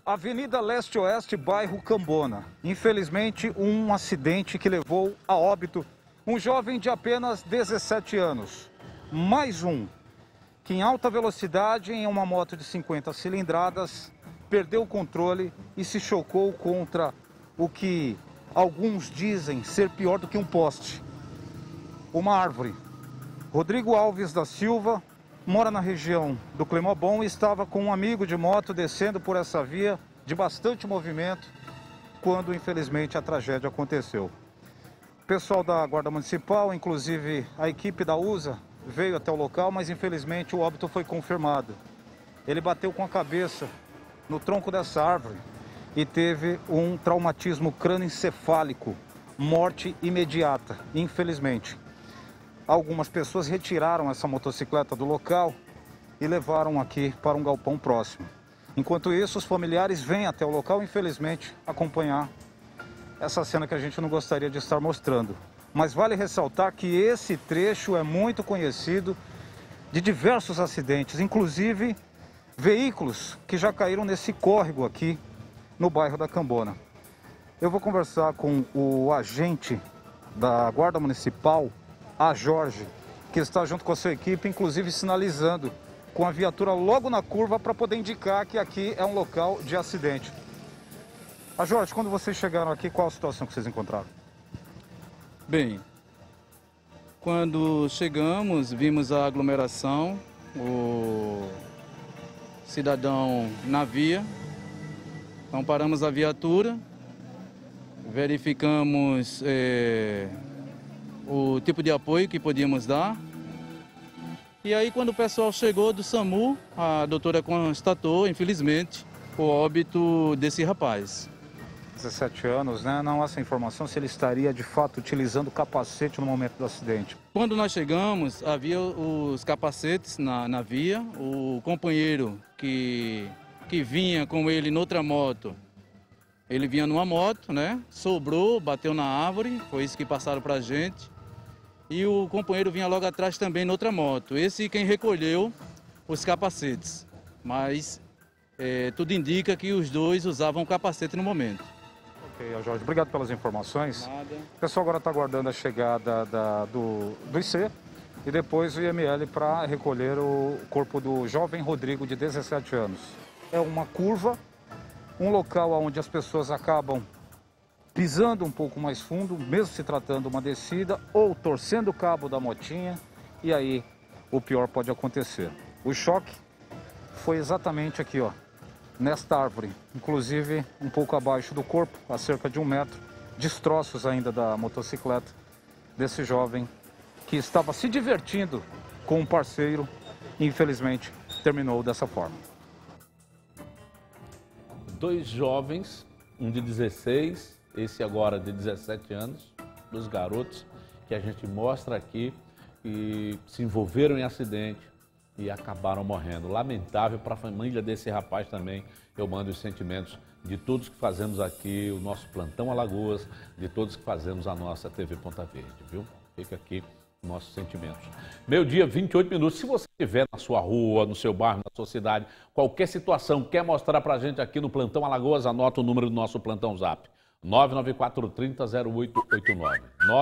Avenida Leste-Oeste, bairro Cambona. Infelizmente, um acidente que levou a óbito um jovem de apenas 17 anos. Mais um que em alta velocidade, em uma moto de 50 cilindradas, perdeu o controle e se chocou contra o que alguns dizem ser pior do que um poste. Uma árvore. Rodrigo Alves da Silva mora na região do Clemobon e estava com um amigo de moto descendo por essa via de bastante movimento quando, infelizmente, a tragédia aconteceu. O pessoal da Guarda Municipal, inclusive a equipe da USA, veio até o local, mas infelizmente o óbito foi confirmado. Ele bateu com a cabeça no tronco dessa árvore e teve um traumatismo crânioencefálico, morte imediata, infelizmente. Algumas pessoas retiraram essa motocicleta do local e levaram aqui para um galpão próximo. Enquanto isso, os familiares vêm até o local, infelizmente, acompanhar essa cena que a gente não gostaria de estar mostrando. Mas vale ressaltar que esse trecho é muito conhecido de diversos acidentes, inclusive veículos que já caíram nesse córrego aqui no bairro da Cambona. Eu vou conversar com o agente da Guarda Municipal, a Jorge, que está junto com a sua equipe, inclusive sinalizando com a viatura logo na curva para poder indicar que aqui é um local de acidente. A Jorge, quando vocês chegaram aqui, qual a situação que vocês encontraram? Bem, quando chegamos, vimos a aglomeração, o cidadão na via, então paramos a viatura, verificamos o tipo de apoio que podíamos dar. E aí, quando o pessoal chegou do SAMU, a doutora constatou, infelizmente, o óbito desse rapaz. 17 anos, né? Não há essa informação se ele estaria, de fato, utilizando capacete no momento do acidente. Quando nós chegamos, havia os capacetes na via. O companheiro que vinha com ele noutra moto, ele vinha numa moto, né? Sobrou, bateu na árvore, foi isso que passaram pra gente. E o companheiro vinha logo atrás também noutra moto. Esse quem recolheu os capacetes. Mas tudo indica que os dois usavam capacete no momento. Ok, Jorge, obrigado pelas informações. Nada. O pessoal agora está aguardando a chegada do IC e depois o IML para recolher o corpo do jovem Rodrigo, de 17 anos. É uma curva, um local onde as pessoas acabam pisando um pouco mais fundo, mesmo se tratando de uma descida, ou torcendo o cabo da motinha, e aí o pior pode acontecer. O choque foi exatamente aqui, ó, nesta árvore, inclusive um pouco abaixo do corpo, a cerca de 1 metro, destroços ainda da motocicleta desse jovem que estava se divertindo com um parceiro e infelizmente terminou dessa forma. 2 jovens, um de 16, esse agora de 17 anos, 2 garotos que a gente mostra aqui e se envolveram em acidente e acabaram morrendo. Lamentável para a família desse rapaz também. Eu mando os sentimentos de todos que fazemos aqui o nosso Plantão Alagoas, de todos que fazemos a nossa TV Ponta Verde, viu? Fica aqui nossos sentimentos. Meio-dia, 28 minutos. Se você estiver na sua rua, no seu bairro, na sua cidade, qualquer situação, quer mostrar pra gente aqui no Plantão Alagoas, anota o número do nosso Plantão Zap. 99430-0889.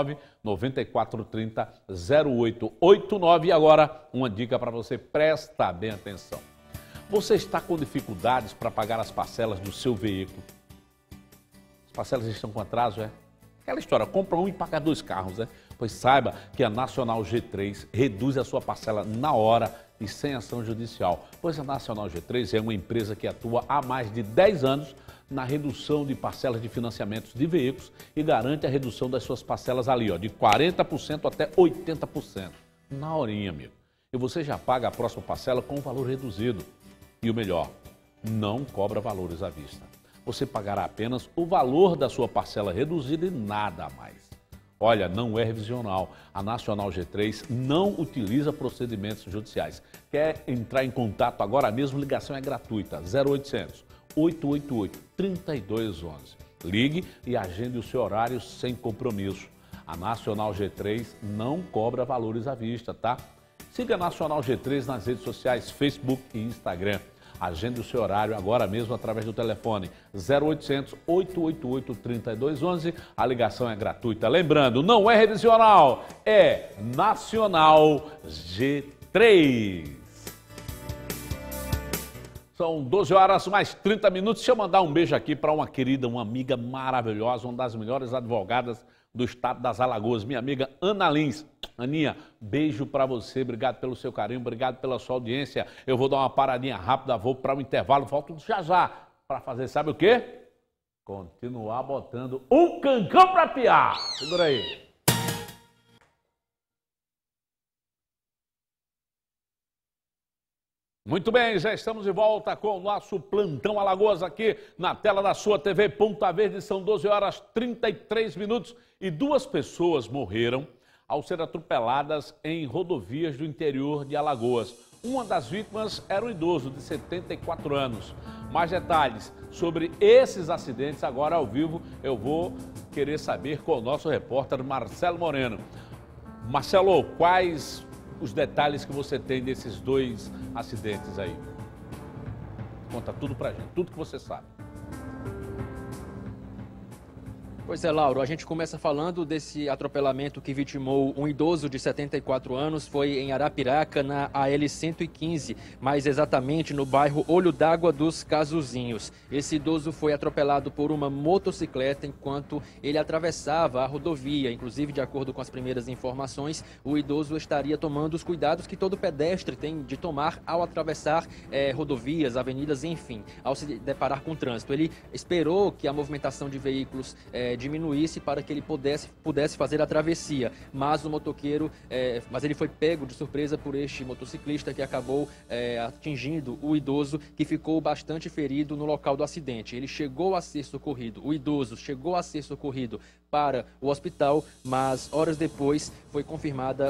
99430-0889. E agora, uma dica para você, presta bem atenção. Você está com dificuldades para pagar as parcelas do seu veículo? As parcelas estão com atraso, é? Aquela história, compra um e paga 2 carros, né? Pois saiba que a Nacional G3 reduz a sua parcela na hora e sem ação judicial. Pois a Nacional G3 é uma empresa que atua há mais de 10 anos na redução de parcelas de financiamentos de veículos e garante a redução das suas parcelas ali, ó, de 40% até 80%. Na horinha, amigo. E você já paga a próxima parcela com um valor reduzido. E o melhor, não cobra valores à vista. Você pagará apenas o valor da sua parcela reduzida e nada a mais. Olha, não é revisional. A Nacional G3 não utiliza procedimentos judiciais. Quer entrar em contato agora mesmo? Ligação é gratuita, 0800 888 3211. Ligue e agende o seu horário sem compromisso. A Nacional G3 não cobra valores à vista, tá? Siga a Nacional G3 nas redes sociais, Facebook e Instagram. Agende o seu horário agora mesmo através do telefone 0800 888 3211. A ligação é gratuita. Lembrando, não é revisional, é Nacional G3. São 12 horas mais 30 minutos. Deixa eu mandar um beijo aqui para uma querida, uma amiga maravilhosa, uma das melhores advogadas do estado das Alagoas, minha amiga Ana Lins. Aninha, beijo para você, obrigado pelo seu carinho, obrigado pela sua audiência. Eu vou dar uma paradinha rápida, vou para o intervalo, volto já para fazer, sabe o quê? Continuar botando um cancão para piar. Segura aí. Muito bem, já estamos de volta com o nosso Plantão Alagoas aqui na tela da sua TV Ponta Verde. São 12 horas 33 minutos e 2 pessoas morreram ao ser atropeladas em rodovias do interior de Alagoas. Uma das vítimas era um idoso de 74 anos. Mais detalhes sobre esses acidentes agora ao vivo eu vou querer saber com o nosso repórter Marcelo Moreno. Marcelo, quais os detalhes que você tem desses 2 acidentes aí? Conta tudo pra gente, tudo que você sabe. Pois é, Lauro, a gente começa falando desse atropelamento que vitimou um idoso de 74 anos, foi em Arapiraca, na AL-115, mais exatamente no bairro Olho d'Água dos Casuzinhos. Esse idoso foi atropelado por uma motocicleta enquanto ele atravessava a rodovia. Inclusive, de acordo com as primeiras informações, o idoso estaria tomando os cuidados que todo pedestre tem de tomar ao atravessar rodovias, avenidas, enfim, ao se deparar com o trânsito. Ele esperou que a movimentação de veículos diminuísse para que ele pudesse fazer a travessia, mas o motoqueiro, ele foi pego de surpresa por este motociclista que acabou atingindo o idoso, que ficou bastante ferido no local do acidente. Ele chegou a ser socorrido, o idoso chegou a ser socorrido para o hospital, mas horas depois foi confirmado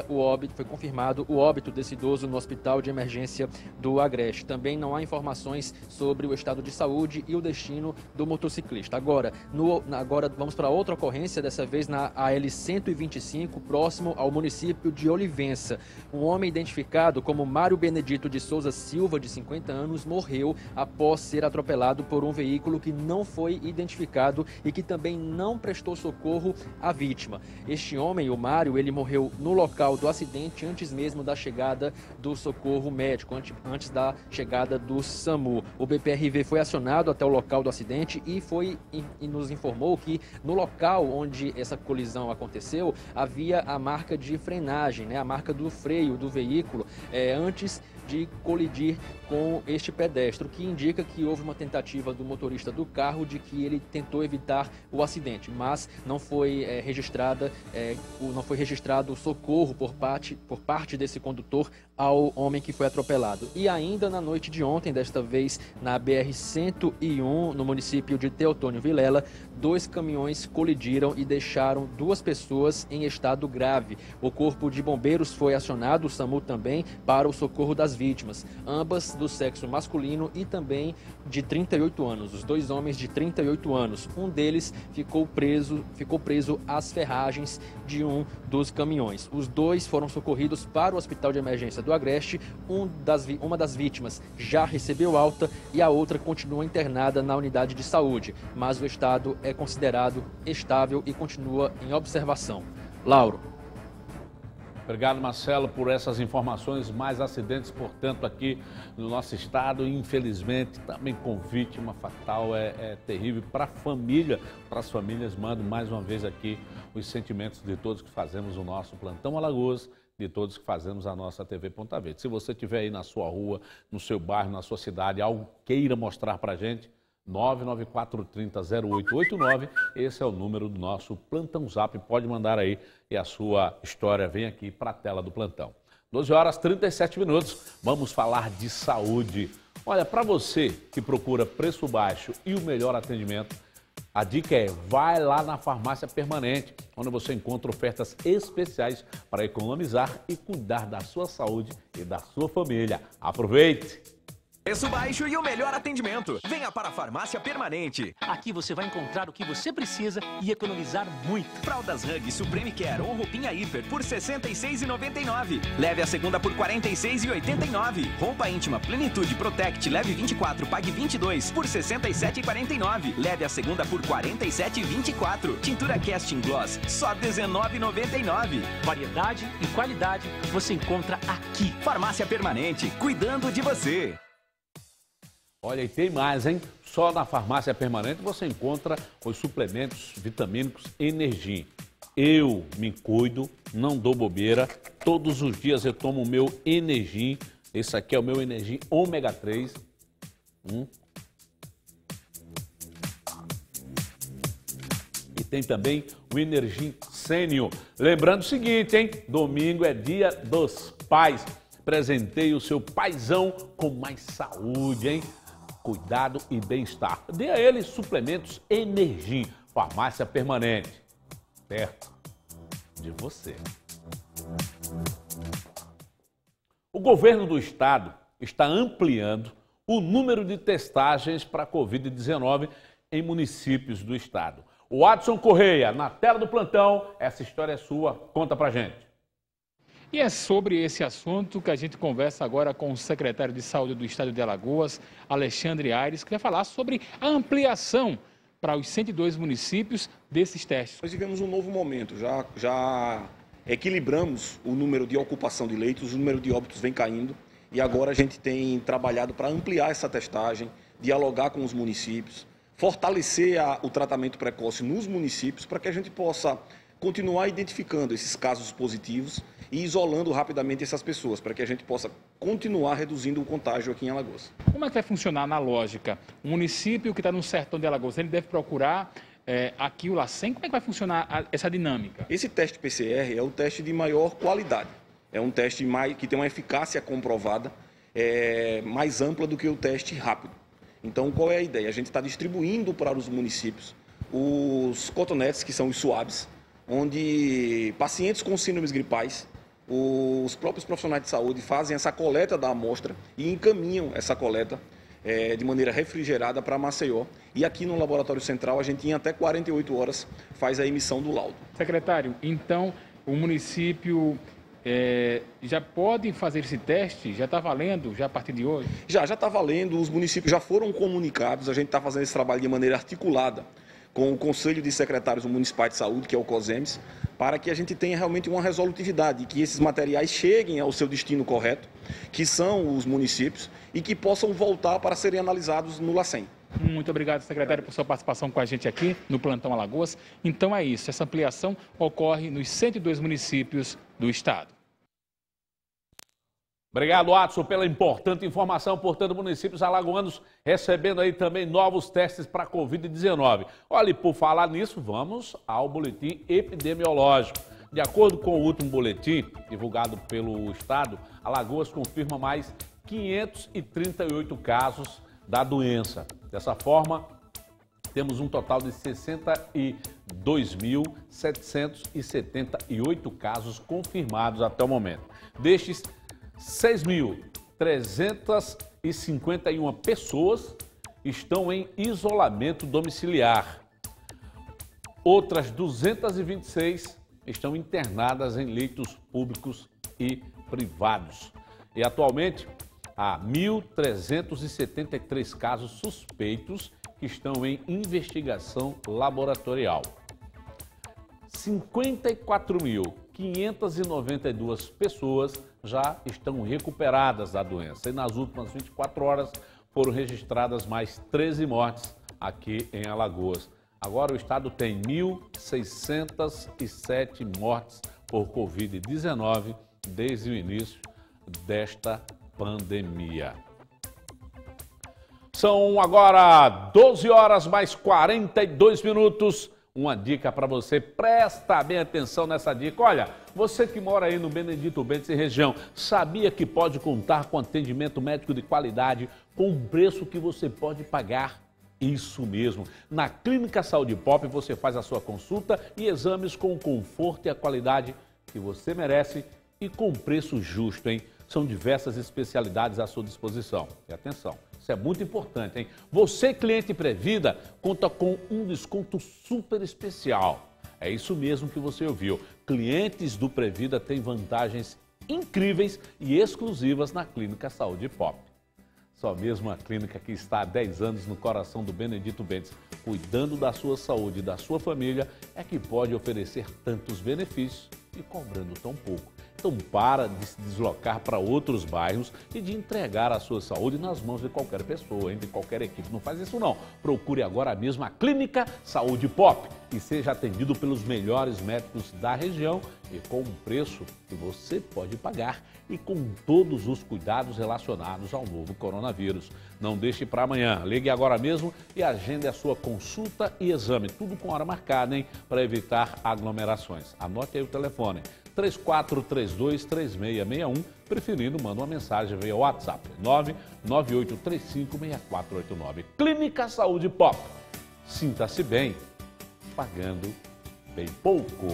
o óbito desse idoso no hospital de emergência do Agreste. Também não há informações sobre o estado de saúde e o destino do motociclista. Agora vamos para outra ocorrência, dessa vez na AL-125, próximo ao município de Olivença. Um homem identificado como Mário Benedito de Souza Silva, de 50 anos, morreu após ser atropelado por um veículo que não foi identificado e que também não prestou socorro à vítima. Este homem, o Mário, ele morreu no local do acidente antes mesmo da chegada do socorro médico, antes da chegada do SAMU. O BPRV foi acionado até o local do acidente e nos informou que no local onde essa colisão aconteceu, havia a marca de frenagem, a marca do freio do veículo, antes de colidir com este pedestre, o que indica que houve uma tentativa do motorista do carro de que ele tentou evitar o acidente, mas não foi registrado o socorro por parte desse condutor ao homem que foi atropelado. E ainda na noite de ontem, desta vez na BR-101, no município de Teotônio Vilela, 2 caminhões colidiram e deixaram 2 pessoas em estado grave. O corpo de bombeiros foi acionado, o SAMU também, para o socorro das vítimas, ambas do sexo masculino e também de 38 anos. Os 2 homens de 38 anos. Um deles ficou preso às ferragens de um dos caminhões. Os 2 foram socorridos para o hospital de emergência do Agreste. Uma das vítimas já recebeu alta e a outra continua internada na unidade de saúde, mas o estado é considerado estável e continua em observação. Lauro. Obrigado, Marcelo, por essas informações. Mais acidentes, portanto, aqui no nosso estado. Infelizmente, também com vítima fatal. É terrível para a família. Para as famílias, mando mais uma vez aqui os sentimentos de todos que fazemos o nosso Plantão Alagoas, de todos que fazemos a nossa TV Ponta Verde. Se você estiver aí na sua rua, no seu bairro, na sua cidade, algo queira mostrar para a gente, 99430-0889, esse é o número do nosso Plantão Zap, pode mandar aí e a sua história vem aqui para a tela do plantão. 12 horas 37 minutos, vamos falar de saúde. Olha, para você que procura preço baixo e o melhor atendimento, a dica é, vai lá na Farmácia Permanente, onde você encontra ofertas especiais para economizar e cuidar da sua saúde e da sua família. Aproveite! Preço baixo e o melhor atendimento. Venha para a Farmácia Permanente. Aqui você vai encontrar o que você precisa e economizar muito. Fraldas Hug Supreme Care ou roupinha Hiper por R$ 66,99. Leve a segunda por R$ 46,89. Roupa íntima Plenitude Protect leve 24, pague 22 por R$ 67,49. Leve a segunda por R$ 47,24. Tintura Casting Gloss só R$ 19,99. Variedade e qualidade você encontra aqui. Farmácia Permanente, cuidando de você. Olha, e tem mais, hein? Só na Farmácia Permanente você encontra os suplementos vitamínicos Energia. Eu me cuido, não dou bobeira. Todos os dias eu tomo o meu Energia. Esse aqui é o meu Energia Ômega 3. E tem também o Energia Sênior. Lembrando o seguinte, hein? Domingo é dia dos pais. Presenteie o seu paizão com mais saúde, hein? Cuidado e bem-estar. Dê a ele suplementos Energia. Farmácia Permanente. Perto de você. O governo do estado está ampliando o número de testagens para a Covid-19 em municípios do estado. O Adson Correia, na tela do plantão, essa história é sua. Conta pra gente. E é sobre esse assunto que a gente conversa agora com o secretário de Saúde do Estado de Alagoas, Alexandre Aires, que vai falar sobre a ampliação para os 102 municípios desses testes. Nós vivemos um novo momento, já equilibramos o número de ocupação de leitos, o número de óbitos vem caindo e agora a gente tem trabalhado para ampliar essa testagem, dialogar com os municípios, fortalecer o tratamento precoce nos municípios para que a gente possa continuar identificando esses casos positivos e isolando rapidamente essas pessoas, para que a gente possa continuar reduzindo o contágio aqui em Alagoas. Como é que vai funcionar na lógica? Um município que está no sertão de Alagoas, ele deve procurar aqui o LACEN? Como é que vai funcionar essa dinâmica? Esse teste PCR é o teste de maior qualidade. É um teste que tem uma eficácia comprovada, mais ampla do que o teste rápido. Então, qual é a ideia? A gente está distribuindo para os municípios os cotonetes, que são os swabs, onde pacientes com síndromes gripais, os próprios profissionais de saúde fazem essa coleta da amostra e encaminham essa coleta de maneira refrigerada para Maceió. E aqui no Laboratório Central a gente em até 48 horas faz a emissão do laudo. Secretário, então o município já pode fazer esse teste? Já está valendo já a partir de hoje? Já está valendo, os municípios já foram comunicados, a gente está fazendo esse trabalho de maneira articulada com o Conselho de Secretários Municipais de Saúde, que é o COSEMES, para que a gente tenha realmente uma resolutividade e que esses materiais cheguem ao seu destino correto, que são os municípios, e que possam voltar para serem analisados no LACEN. Muito obrigado, secretário, por sua participação com a gente aqui no Plantão Alagoas. Então é isso, essa ampliação ocorre nos 102 municípios do estado. Obrigado, Adson, pela importante informação. Portanto, municípios alagoanos recebendo aí também novos testes para a Covid-19. Olha, e por falar nisso, vamos ao boletim epidemiológico. De acordo com o último boletim divulgado pelo estado, Alagoas confirma mais 538 casos da doença. Dessa forma, temos um total de 62.778 casos confirmados até o momento. Destes, 6.351 pessoas estão em isolamento domiciliar. Outras 226 estão internadas em leitos públicos e privados. E atualmente há 1.373 casos suspeitos que estão em investigação laboratorial. 54.592 pessoas já estão recuperadas da doença. E nas últimas 24 horas foram registradas mais 13 mortes aqui em Alagoas. Agora o estado tem 1.607 mortes por Covid-19 desde o início desta pandemia. São agora 12 horas mais 42 minutos. Uma dica para você, presta bem atenção nessa dica. Olha, você que mora aí no Benedito Bentes e região, sabia que pode contar com atendimento médico de qualidade com um preço que você pode pagar? Isso mesmo. Na Clínica Saúde Pop você faz a sua consulta e exames com o conforto e a qualidade que você merece e com preço justo, hein? São diversas especialidades à sua disposição. E atenção, isso é muito importante, hein? Você, cliente Previda, conta com um desconto super especial. É isso mesmo que você ouviu. Clientes do Previda têm vantagens incríveis e exclusivas na Clínica Saúde Pop. Só mesmo a clínica que está há 10 anos no coração do Benedito Bentes, cuidando da sua saúde e da sua família, é que pode oferecer tantos benefícios e cobrando tão pouco. Então para de se deslocar para outros bairros e de entregar a sua saúde nas mãos de qualquer pessoa, de qualquer equipe. Não faz isso não. Procure agora mesmo a Clínica Saúde Pop e seja atendido pelos melhores médicos da região e com um preço que você pode pagar e com todos os cuidados relacionados ao novo coronavírus. Não deixe para amanhã. Ligue agora mesmo e agende a sua consulta e exame. Tudo com hora marcada, hein? Para evitar aglomerações. Anote aí o telefone. 3432-3661, preferindo, manda uma mensagem via WhatsApp, 998356489. Clínica Saúde Pop. Sinta-se bem, pagando bem pouco.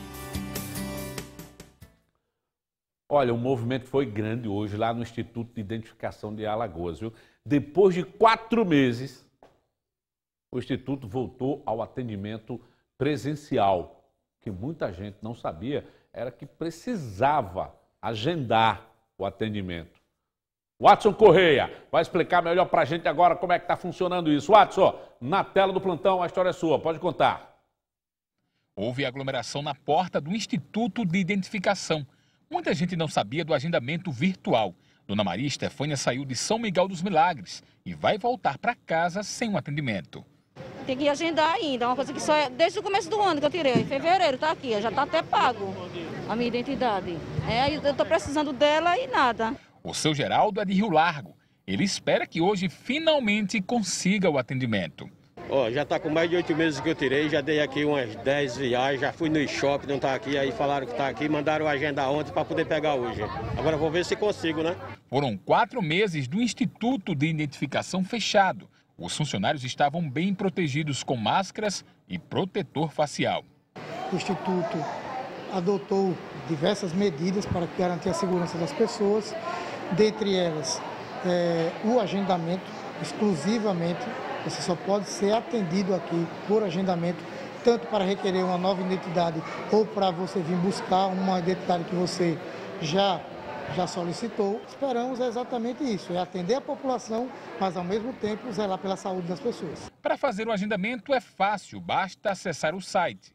Olha, o movimento foi grande hoje lá no Instituto de Identificação de Alagoas, viu? Depois de 4 meses, o Instituto voltou ao atendimento presencial, que muita gente não sabia, era que precisava agendar o atendimento. Watson Correia vai explicar melhor para a gente agora como é que está funcionando isso. Watson, na tela do plantão, a história é sua, pode contar. Houve aglomeração na porta do Instituto de Identificação. Muita gente não sabia do agendamento virtual. Dona Maria Estefânia saiu de São Miguel dos Milagres e vai voltar para casa sem um atendimento. Tem que agendar ainda, uma coisa que só é desde o começo do ano que eu tirei, em fevereiro, tá aqui, já tá até pago a minha identidade. Eu tô precisando dela e nada. O seu Geraldo é de Rio Largo. Ele espera que hoje finalmente consiga o atendimento. Já tá com mais de 8 meses que eu tirei, já dei aqui umas 10 viagens, já fui no shopping, não tá aqui, aí falaram que tá aqui, mandaram agendar ontem para poder pegar hoje. Agora vou ver se consigo, né? Foram 4 meses do Instituto de Identificação fechado. Os funcionários estavam bem protegidos com máscaras e protetor facial. O Instituto adotou diversas medidas para garantir a segurança das pessoas, dentre elas o agendamento exclusivamente. Você só pode ser atendido aqui por agendamento, tanto para requerer uma nova identidade ou para você vir buscar uma identidade que você já solicitou. Esperamos exatamente isso, é atender a população, mas ao mesmo tempo zelar pela saúde das pessoas. Para fazer o agendamento é fácil, basta acessar o site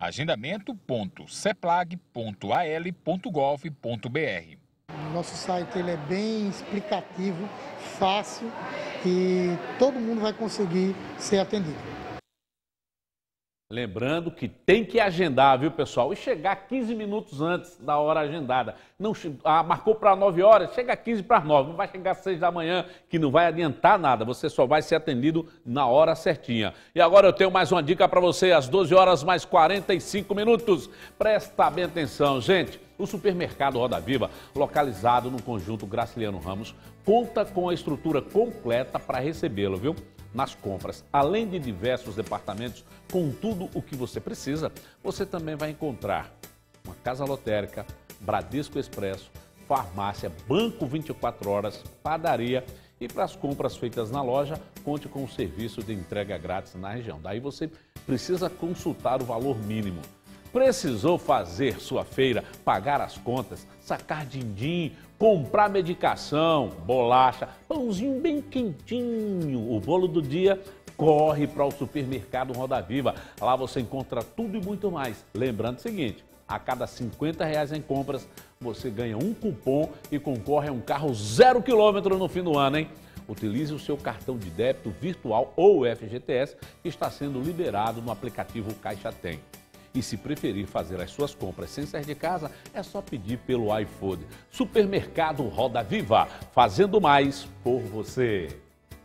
agendamento.ceplag.al.gov.br. Nosso site ele é bem explicativo, fácil e todo mundo vai conseguir ser atendido. Lembrando que tem que agendar, viu, pessoal? E chegar 15 minutos antes da hora agendada. Não, marcou para 9 horas, chega 15 para 9. Não vai chegar às 6 da manhã, que não vai adiantar nada. Você só vai ser atendido na hora certinha. E agora eu tenho mais uma dica para você, às 12 horas mais 45 minutos. Presta bem atenção, gente. O supermercado Roda Viva, localizado no conjunto Graciliano Ramos, conta com a estrutura completa para recebê-lo, viu? Nas compras, além de diversos departamentos com tudo o que você precisa, você também vai encontrar uma casa lotérica, Bradesco Expresso, farmácia, banco 24 horas, padaria e para as compras feitas na loja, conte com o serviço de entrega grátis na região. Daí você precisa consultar o valor mínimo. Precisou fazer sua feira, pagar as contas, sacar din-din, comprar medicação, bolacha, pãozinho bem quentinho, o bolo do dia, corre para o supermercado Roda Viva. Lá você encontra tudo e muito mais. Lembrando o seguinte, a cada R$50 em compras, você ganha um cupom e concorre a um carro 0 km no fim do ano, hein? Utilize o seu cartão de débito virtual ou FGTS, que está sendo liberado no aplicativo Caixa Tem. E se preferir fazer as suas compras sem sair de casa, é só pedir pelo iFood. Supermercado Roda Viva, fazendo mais por você.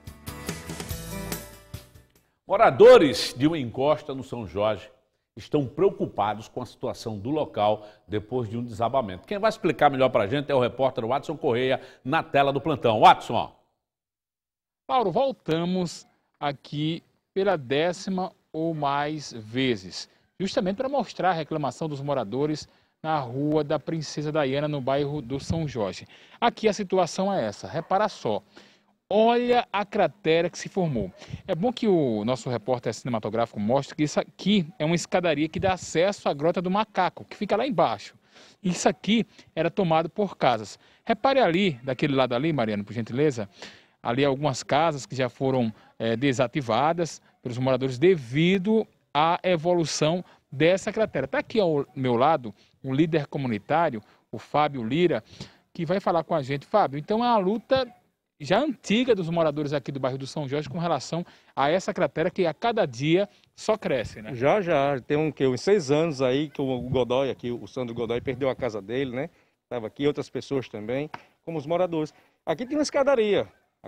Moradores de uma encosta no São Jorge estão preocupados com a situação do local depois de um desabamento. Quem vai explicar melhor para a gente é o repórter Watson Correia, na tela do plantão. Watson. Lauro, voltamos aqui pela 10ª ou mais vezes, justamente para mostrar a reclamação dos moradores na rua da Princesa Diana, no bairro do São Jorge. Aqui a situação é essa, repara só. Olha a cratera que se formou. É bom que o nosso repórter cinematográfico mostre que isso aqui é uma escadaria que dá acesso à Grota do Macaco, que fica lá embaixo. Isso aqui era tomado por casas. Repare ali, daquele lado ali, Mariano, por gentileza, ali algumas casas que já foram desativadas pelos moradores devido à evolução dessa cratera. Está aqui ao meu lado um líder comunitário, o Fábio Lira, que vai falar com a gente. Fábio, então é uma luta já antiga dos moradores aqui do bairro do São Jorge com relação a essa cratera que a cada dia só cresce, né? Já tem uns 6 anos aí que o Godoy aqui, o Sandro Godoy, perdeu a casa dele, né? Estava aqui, outras pessoas também, como os moradores. Aqui tem uma escadaria,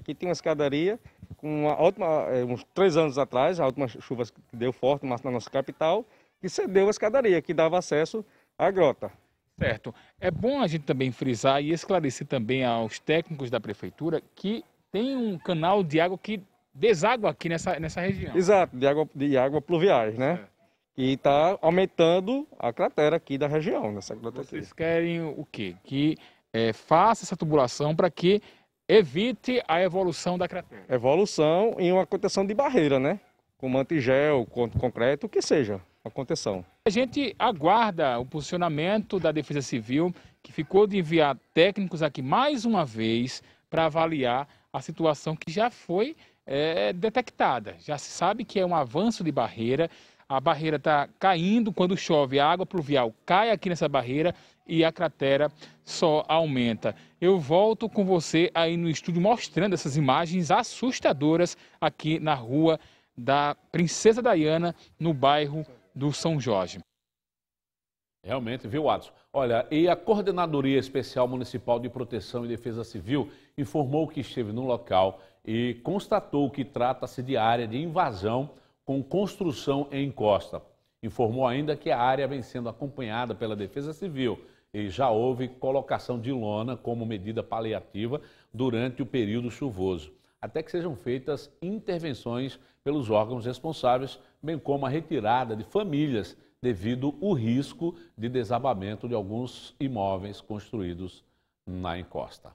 com uns 3 anos atrás, a última chuva que deu forte na nossa capital, que cedeu a escadaria, que dava acesso à grota. Certo. É bom a gente também frisar e esclarecer também aos técnicos da prefeitura que tem um canal de água que deságua aqui nessa região. Exato, de água pluviais, né? E está aumentando a cratera aqui da região. Vocês querem o quê? Que faça essa tubulação para que evite a evolução da cratera. Evolução e uma contenção de barreira, né? Com mantigel, com concreto, o que seja. A contenção. A gente aguarda o posicionamento da Defesa Civil, que ficou de enviar técnicos aqui mais uma vez para avaliar a situação que já foi detectada. Já se sabe que é um avanço de barreira, a barreira está caindo, quando chove a água pluvial cai aqui nessa barreira e a cratera só aumenta. Eu volto com você aí no estúdio mostrando essas imagens assustadoras aqui na rua da Princesa Diana, no bairro do São Jorge. Realmente, viu, Adson? Olha, e a Coordenadoria Especial Municipal de Proteção e Defesa Civil informou que esteve no local e constatou que trata-se de área de invasão com construção em encosta. Informou ainda que a área vem sendo acompanhada pela Defesa Civil e já houve colocação de lona como medida paliativa durante o período chuvoso, até que sejam feitas intervenções pelos órgãos responsáveis, bem como a retirada de famílias devido ao risco de desabamento de alguns imóveis construídos na encosta.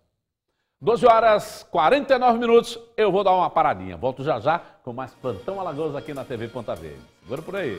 12h49, eu vou dar uma paradinha. Volto já já com mais Plantão Alagoas aqui na TV Ponta Verde. Segura por aí.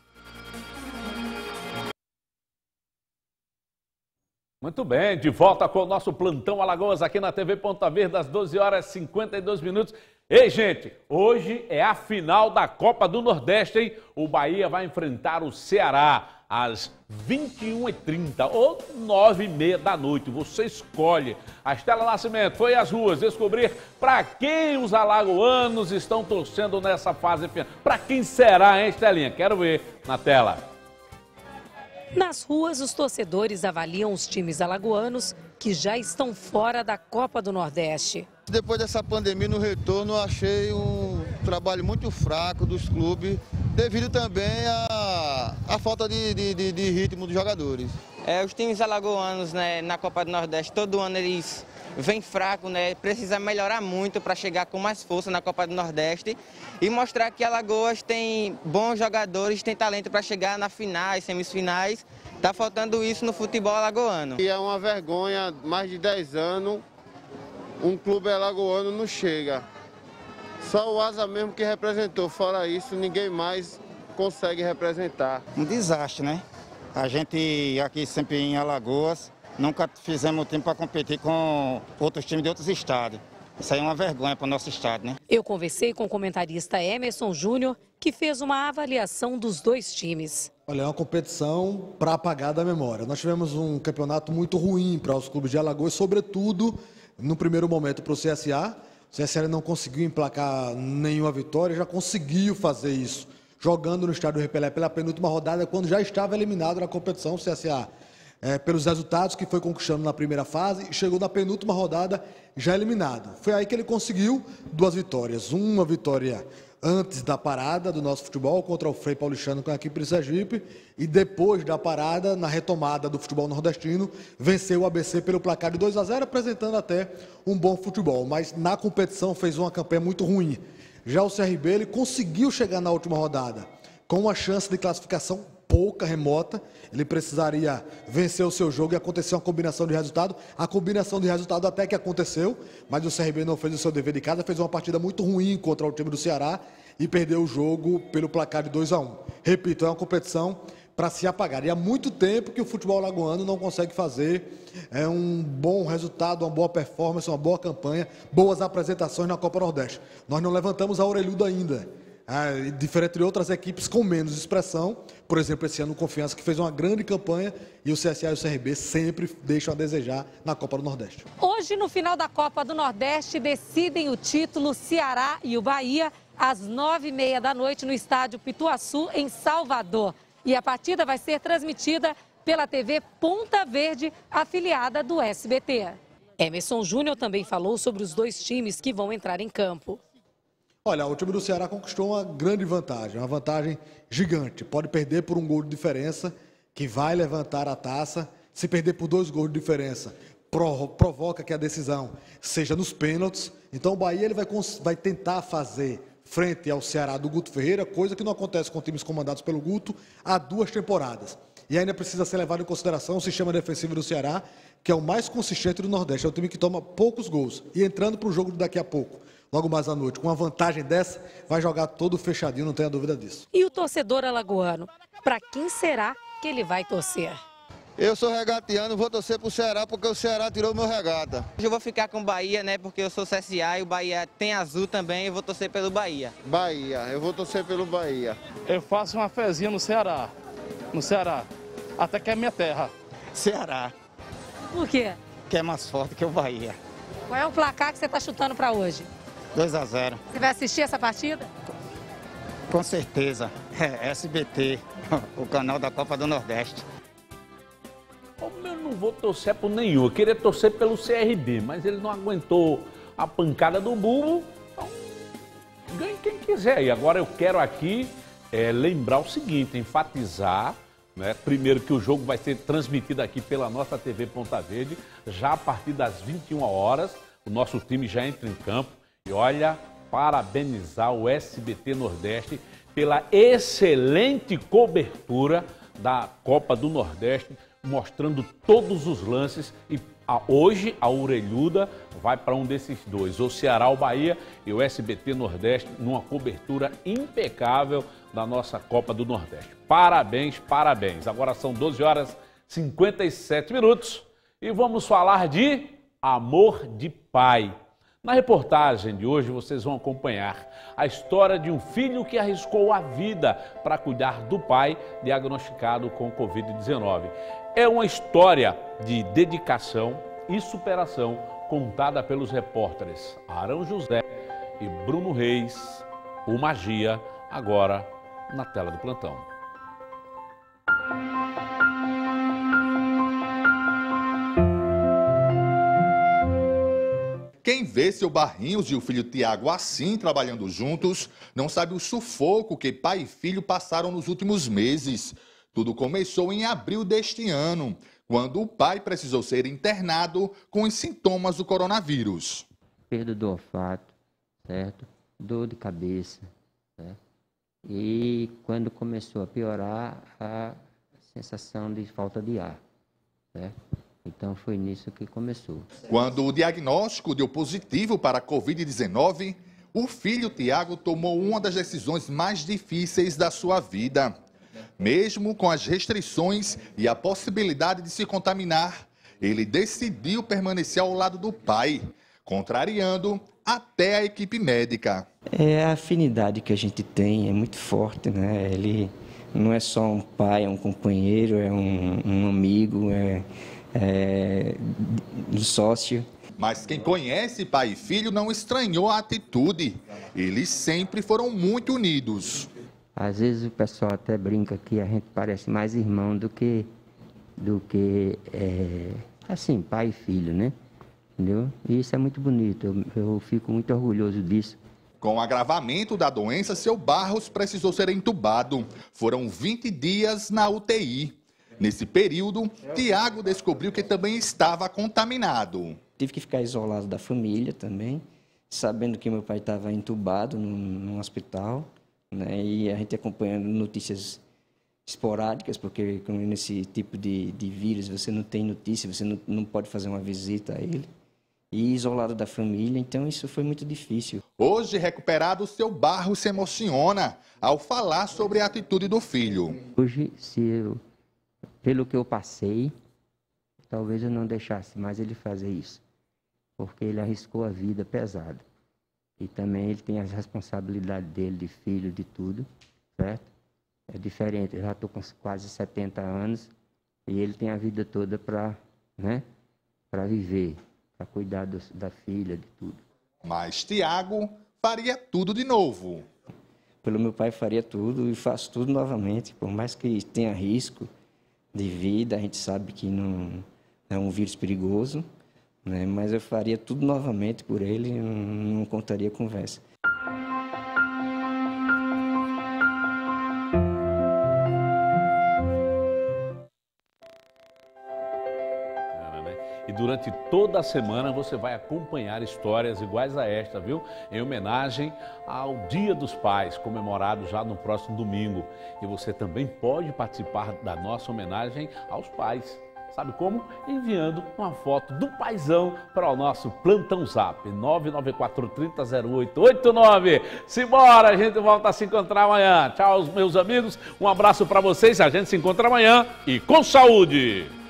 Muito bem, de volta com o nosso Plantão Alagoas aqui na TV Ponta Verde, às 12h52. Ei, gente, hoje é a final da Copa do Nordeste, hein? O Bahia vai enfrentar o Ceará às 21h30 ou 9h30 da noite. Você escolhe. A Estela Nascimento foi às ruas descobrir para quem os alagoanos estão torcendo nessa fase final. Para quem será, hein, Estelinha? Quero ver na tela. Nas ruas, os torcedores avaliam os times alagoanos que já estão fora da Copa do Nordeste. Depois dessa pandemia, no retorno, eu achei um trabalho muito fraco dos clubes, devido também à falta de ritmo dos jogadores. Os times alagoanos, né, na Copa do Nordeste, todo ano eles vêm fracos, né, precisa melhorar muito para chegar com mais força na Copa do Nordeste e mostrar que Alagoas tem bons jogadores, tem talento para chegar na finais, semifinais. Está faltando isso no futebol alagoano. E é uma vergonha, mais de 10 anos, um clube alagoano não chega. Só o Asa mesmo que representou, fora isso, ninguém mais consegue representar. Um desastre, né? A gente aqui sempre em Alagoas, nunca fizemos tempo para competir com outros times de outros estados. Isso aí é uma vergonha para o nosso estado, né? Eu conversei com o comentarista Emerson Júnior, que fez uma avaliação dos dois times. Olha, é uma competição para apagar da memória. Nós tivemos um campeonato muito ruim para os clubes de Alagoas, sobretudo no primeiro momento para o CSA. O CSA não conseguiu emplacar nenhuma vitória, já conseguiu fazer isso jogando no estádio Repelé pela penúltima rodada, quando já estava eliminado na competição. O CSA, pelos resultados que foi conquistando na primeira fase, chegou na penúltima rodada já eliminado. Foi aí que ele conseguiu 2 vitórias. Uma vitória antes da parada do nosso futebol contra o Frei Paulistano com a equipe de Sergipe, e depois da parada, na retomada do futebol nordestino, venceu o ABC pelo placar de 2-0, apresentando até um bom futebol, mas na competição fez uma campanha muito ruim. Já o CRB, ele conseguiu chegar na última rodada com uma chance de classificação pouca, remota. Ele precisaria vencer o seu jogo e acontecer uma combinação de resultado. A combinação de resultado até que aconteceu, mas o CRB não fez o seu dever de casa, fez uma partida muito ruim contra o time do Ceará e perdeu o jogo pelo placar de 2-1. Repito, é uma competição para se apagar. E há muito tempo que o futebol alagoano não consegue fazer um bom resultado, uma boa performance, uma boa campanha, boas apresentações na Copa Nordeste. Nós não levantamos a orelhuda ainda. Diferente de outras equipes com menos expressão, por exemplo, esse ano o Confiança, que fez uma grande campanha, e o CSA e o CRB sempre deixam a desejar na Copa do Nordeste. Hoje, no final da Copa do Nordeste, decidem o título Ceará e o Bahia, às 9h30 da noite, no estádio Pituaçu, em Salvador. E a partida vai ser transmitida pela TV Ponta Verde, afiliada do SBT. Emerson Júnior também falou sobre os dois times que vão entrar em campo. Olha, o time do Ceará conquistou uma grande vantagem, uma vantagem gigante. Pode perder por um gol de diferença, que vai levantar a taça. Se perder por 2 gols de diferença, provoca que a decisão seja nos pênaltis. Então o Bahia ele vai tentar fazer frente ao Ceará do Guto Ferreira, coisa que não acontece com times comandados pelo Guto há 2 temporadas. E ainda precisa ser levado em consideração o sistema defensivo do Ceará, que é o mais consistente do Nordeste. É um time que toma poucos gols. E entrando para o jogo daqui a pouco, logo mais à noite, com uma vantagem dessa, vai jogar todo fechadinho, não tenha dúvida disso. E o torcedor alagoano, para quem será que ele vai torcer? Eu sou regatiano, vou torcer pro Ceará porque o Ceará tirou meu regata. Eu vou ficar com o Bahia, né, porque eu sou CSA e o Bahia tem azul também, eu vou torcer pelo Bahia. Bahia, eu vou torcer pelo Bahia. Eu faço uma fezinha no Ceará, até que é minha terra. Ceará. Por quê? Que é mais forte que o Bahia. Qual é o placar que você está chutando para hoje? 2-0. Você vai assistir essa partida? Com certeza. SBT, o canal da Copa do Nordeste. Como eu não vou torcer por nenhum, eu queria torcer pelo CRB, mas ele não aguentou a pancada do Bulbo, então ganhe quem quiser. E agora eu quero aqui lembrar o seguinte, enfatizar, né, primeiro que o jogo vai ser transmitido aqui pela nossa TV Ponta Verde, já a partir das 21 horas, o nosso time já entra em campo. E olha, parabenizar o SBT Nordeste pela excelente cobertura da Copa do Nordeste, mostrando todos os lances. E hoje a orelhuda vai para um desses dois, o Ceará, o Bahia e o SBT Nordeste, numa cobertura impecável da nossa Copa do Nordeste. Parabéns, parabéns. Agora são 12h57 e vamos falar de amor de pai. Na reportagem de hoje vocês vão acompanhar a história de um filho que arriscou a vida para cuidar do pai diagnosticado com Covid-19. É uma história de dedicação e superação contada pelos repórteres Arão José e Bruno Reis, o Magia, agora na tela do plantão. Quem vê seu Barrinhos e o filho Tiago assim trabalhando juntos, não sabe o sufoco que pai e filho passaram nos últimos meses. Tudo começou em abril deste ano, quando o pai precisou ser internado com os sintomas do coronavírus. Perda do olfato, certo? Dor de cabeça, certo? E quando começou a piorar, a sensação de falta de ar, certo? Então foi nisso que começou. Quando o diagnóstico deu positivo para a Covid-19, o filho Tiago tomou uma das decisões mais difíceis da sua vida. Mesmo com as restrições e a possibilidade de se contaminar, ele decidiu permanecer ao lado do pai, contrariando até a equipe médica. A afinidade que a gente tem é muito forte, né? Ele não é só um pai, é um companheiro, é um amigo, um sócio. Mas quem conhece pai e filho não estranhou a atitude. Eles sempre foram muito unidos. Às vezes o pessoal até brinca que a gente parece mais irmão do que assim, pai e filho, né? Entendeu? E isso é muito bonito, eu fico muito orgulhoso disso. Com o agravamento da doença, seu Barros precisou ser entubado. Foram 20 dias na UTI. Nesse período, Tiago descobriu que também estava contaminado. Tive que ficar isolado da família também, sabendo que meu pai estava entubado num hospital, né? E a gente acompanhando notícias esporádicas, porque nesse tipo de vírus você não tem notícia, você não pode fazer uma visita a ele. E isolado da família, então isso foi muito difícil. Hoje, recuperado, o seu Barros se emociona ao falar sobre a atitude do filho. Hoje, pelo que eu passei, talvez eu não deixasse mais ele fazer isso, porque ele arriscou a vida pesada. E também ele tem as responsabilidades dele, de filho, de tudo, certo? É diferente, eu já estou com quase 70 anos e ele tem a vida toda para viver. Para cuidar da filha, de tudo. Mas Tiago faria tudo de novo. Pelo meu pai faria tudo e faço tudo novamente. Por mais que tenha risco de vida, a gente sabe que não é um vírus perigoso, né? Mas eu faria tudo novamente por ele, não contaria conversa. E durante toda a semana você vai acompanhar histórias iguais a esta, viu? Em homenagem ao Dia dos Pais, comemorado já no próximo domingo. E você também pode participar da nossa homenagem aos pais. Sabe como? Enviando uma foto do paizão para o nosso Plantão Zap, 994300889. Simbora, a gente volta a se encontrar amanhã. Tchau, meus amigos. Um abraço para vocês, a gente se encontra amanhã e com saúde!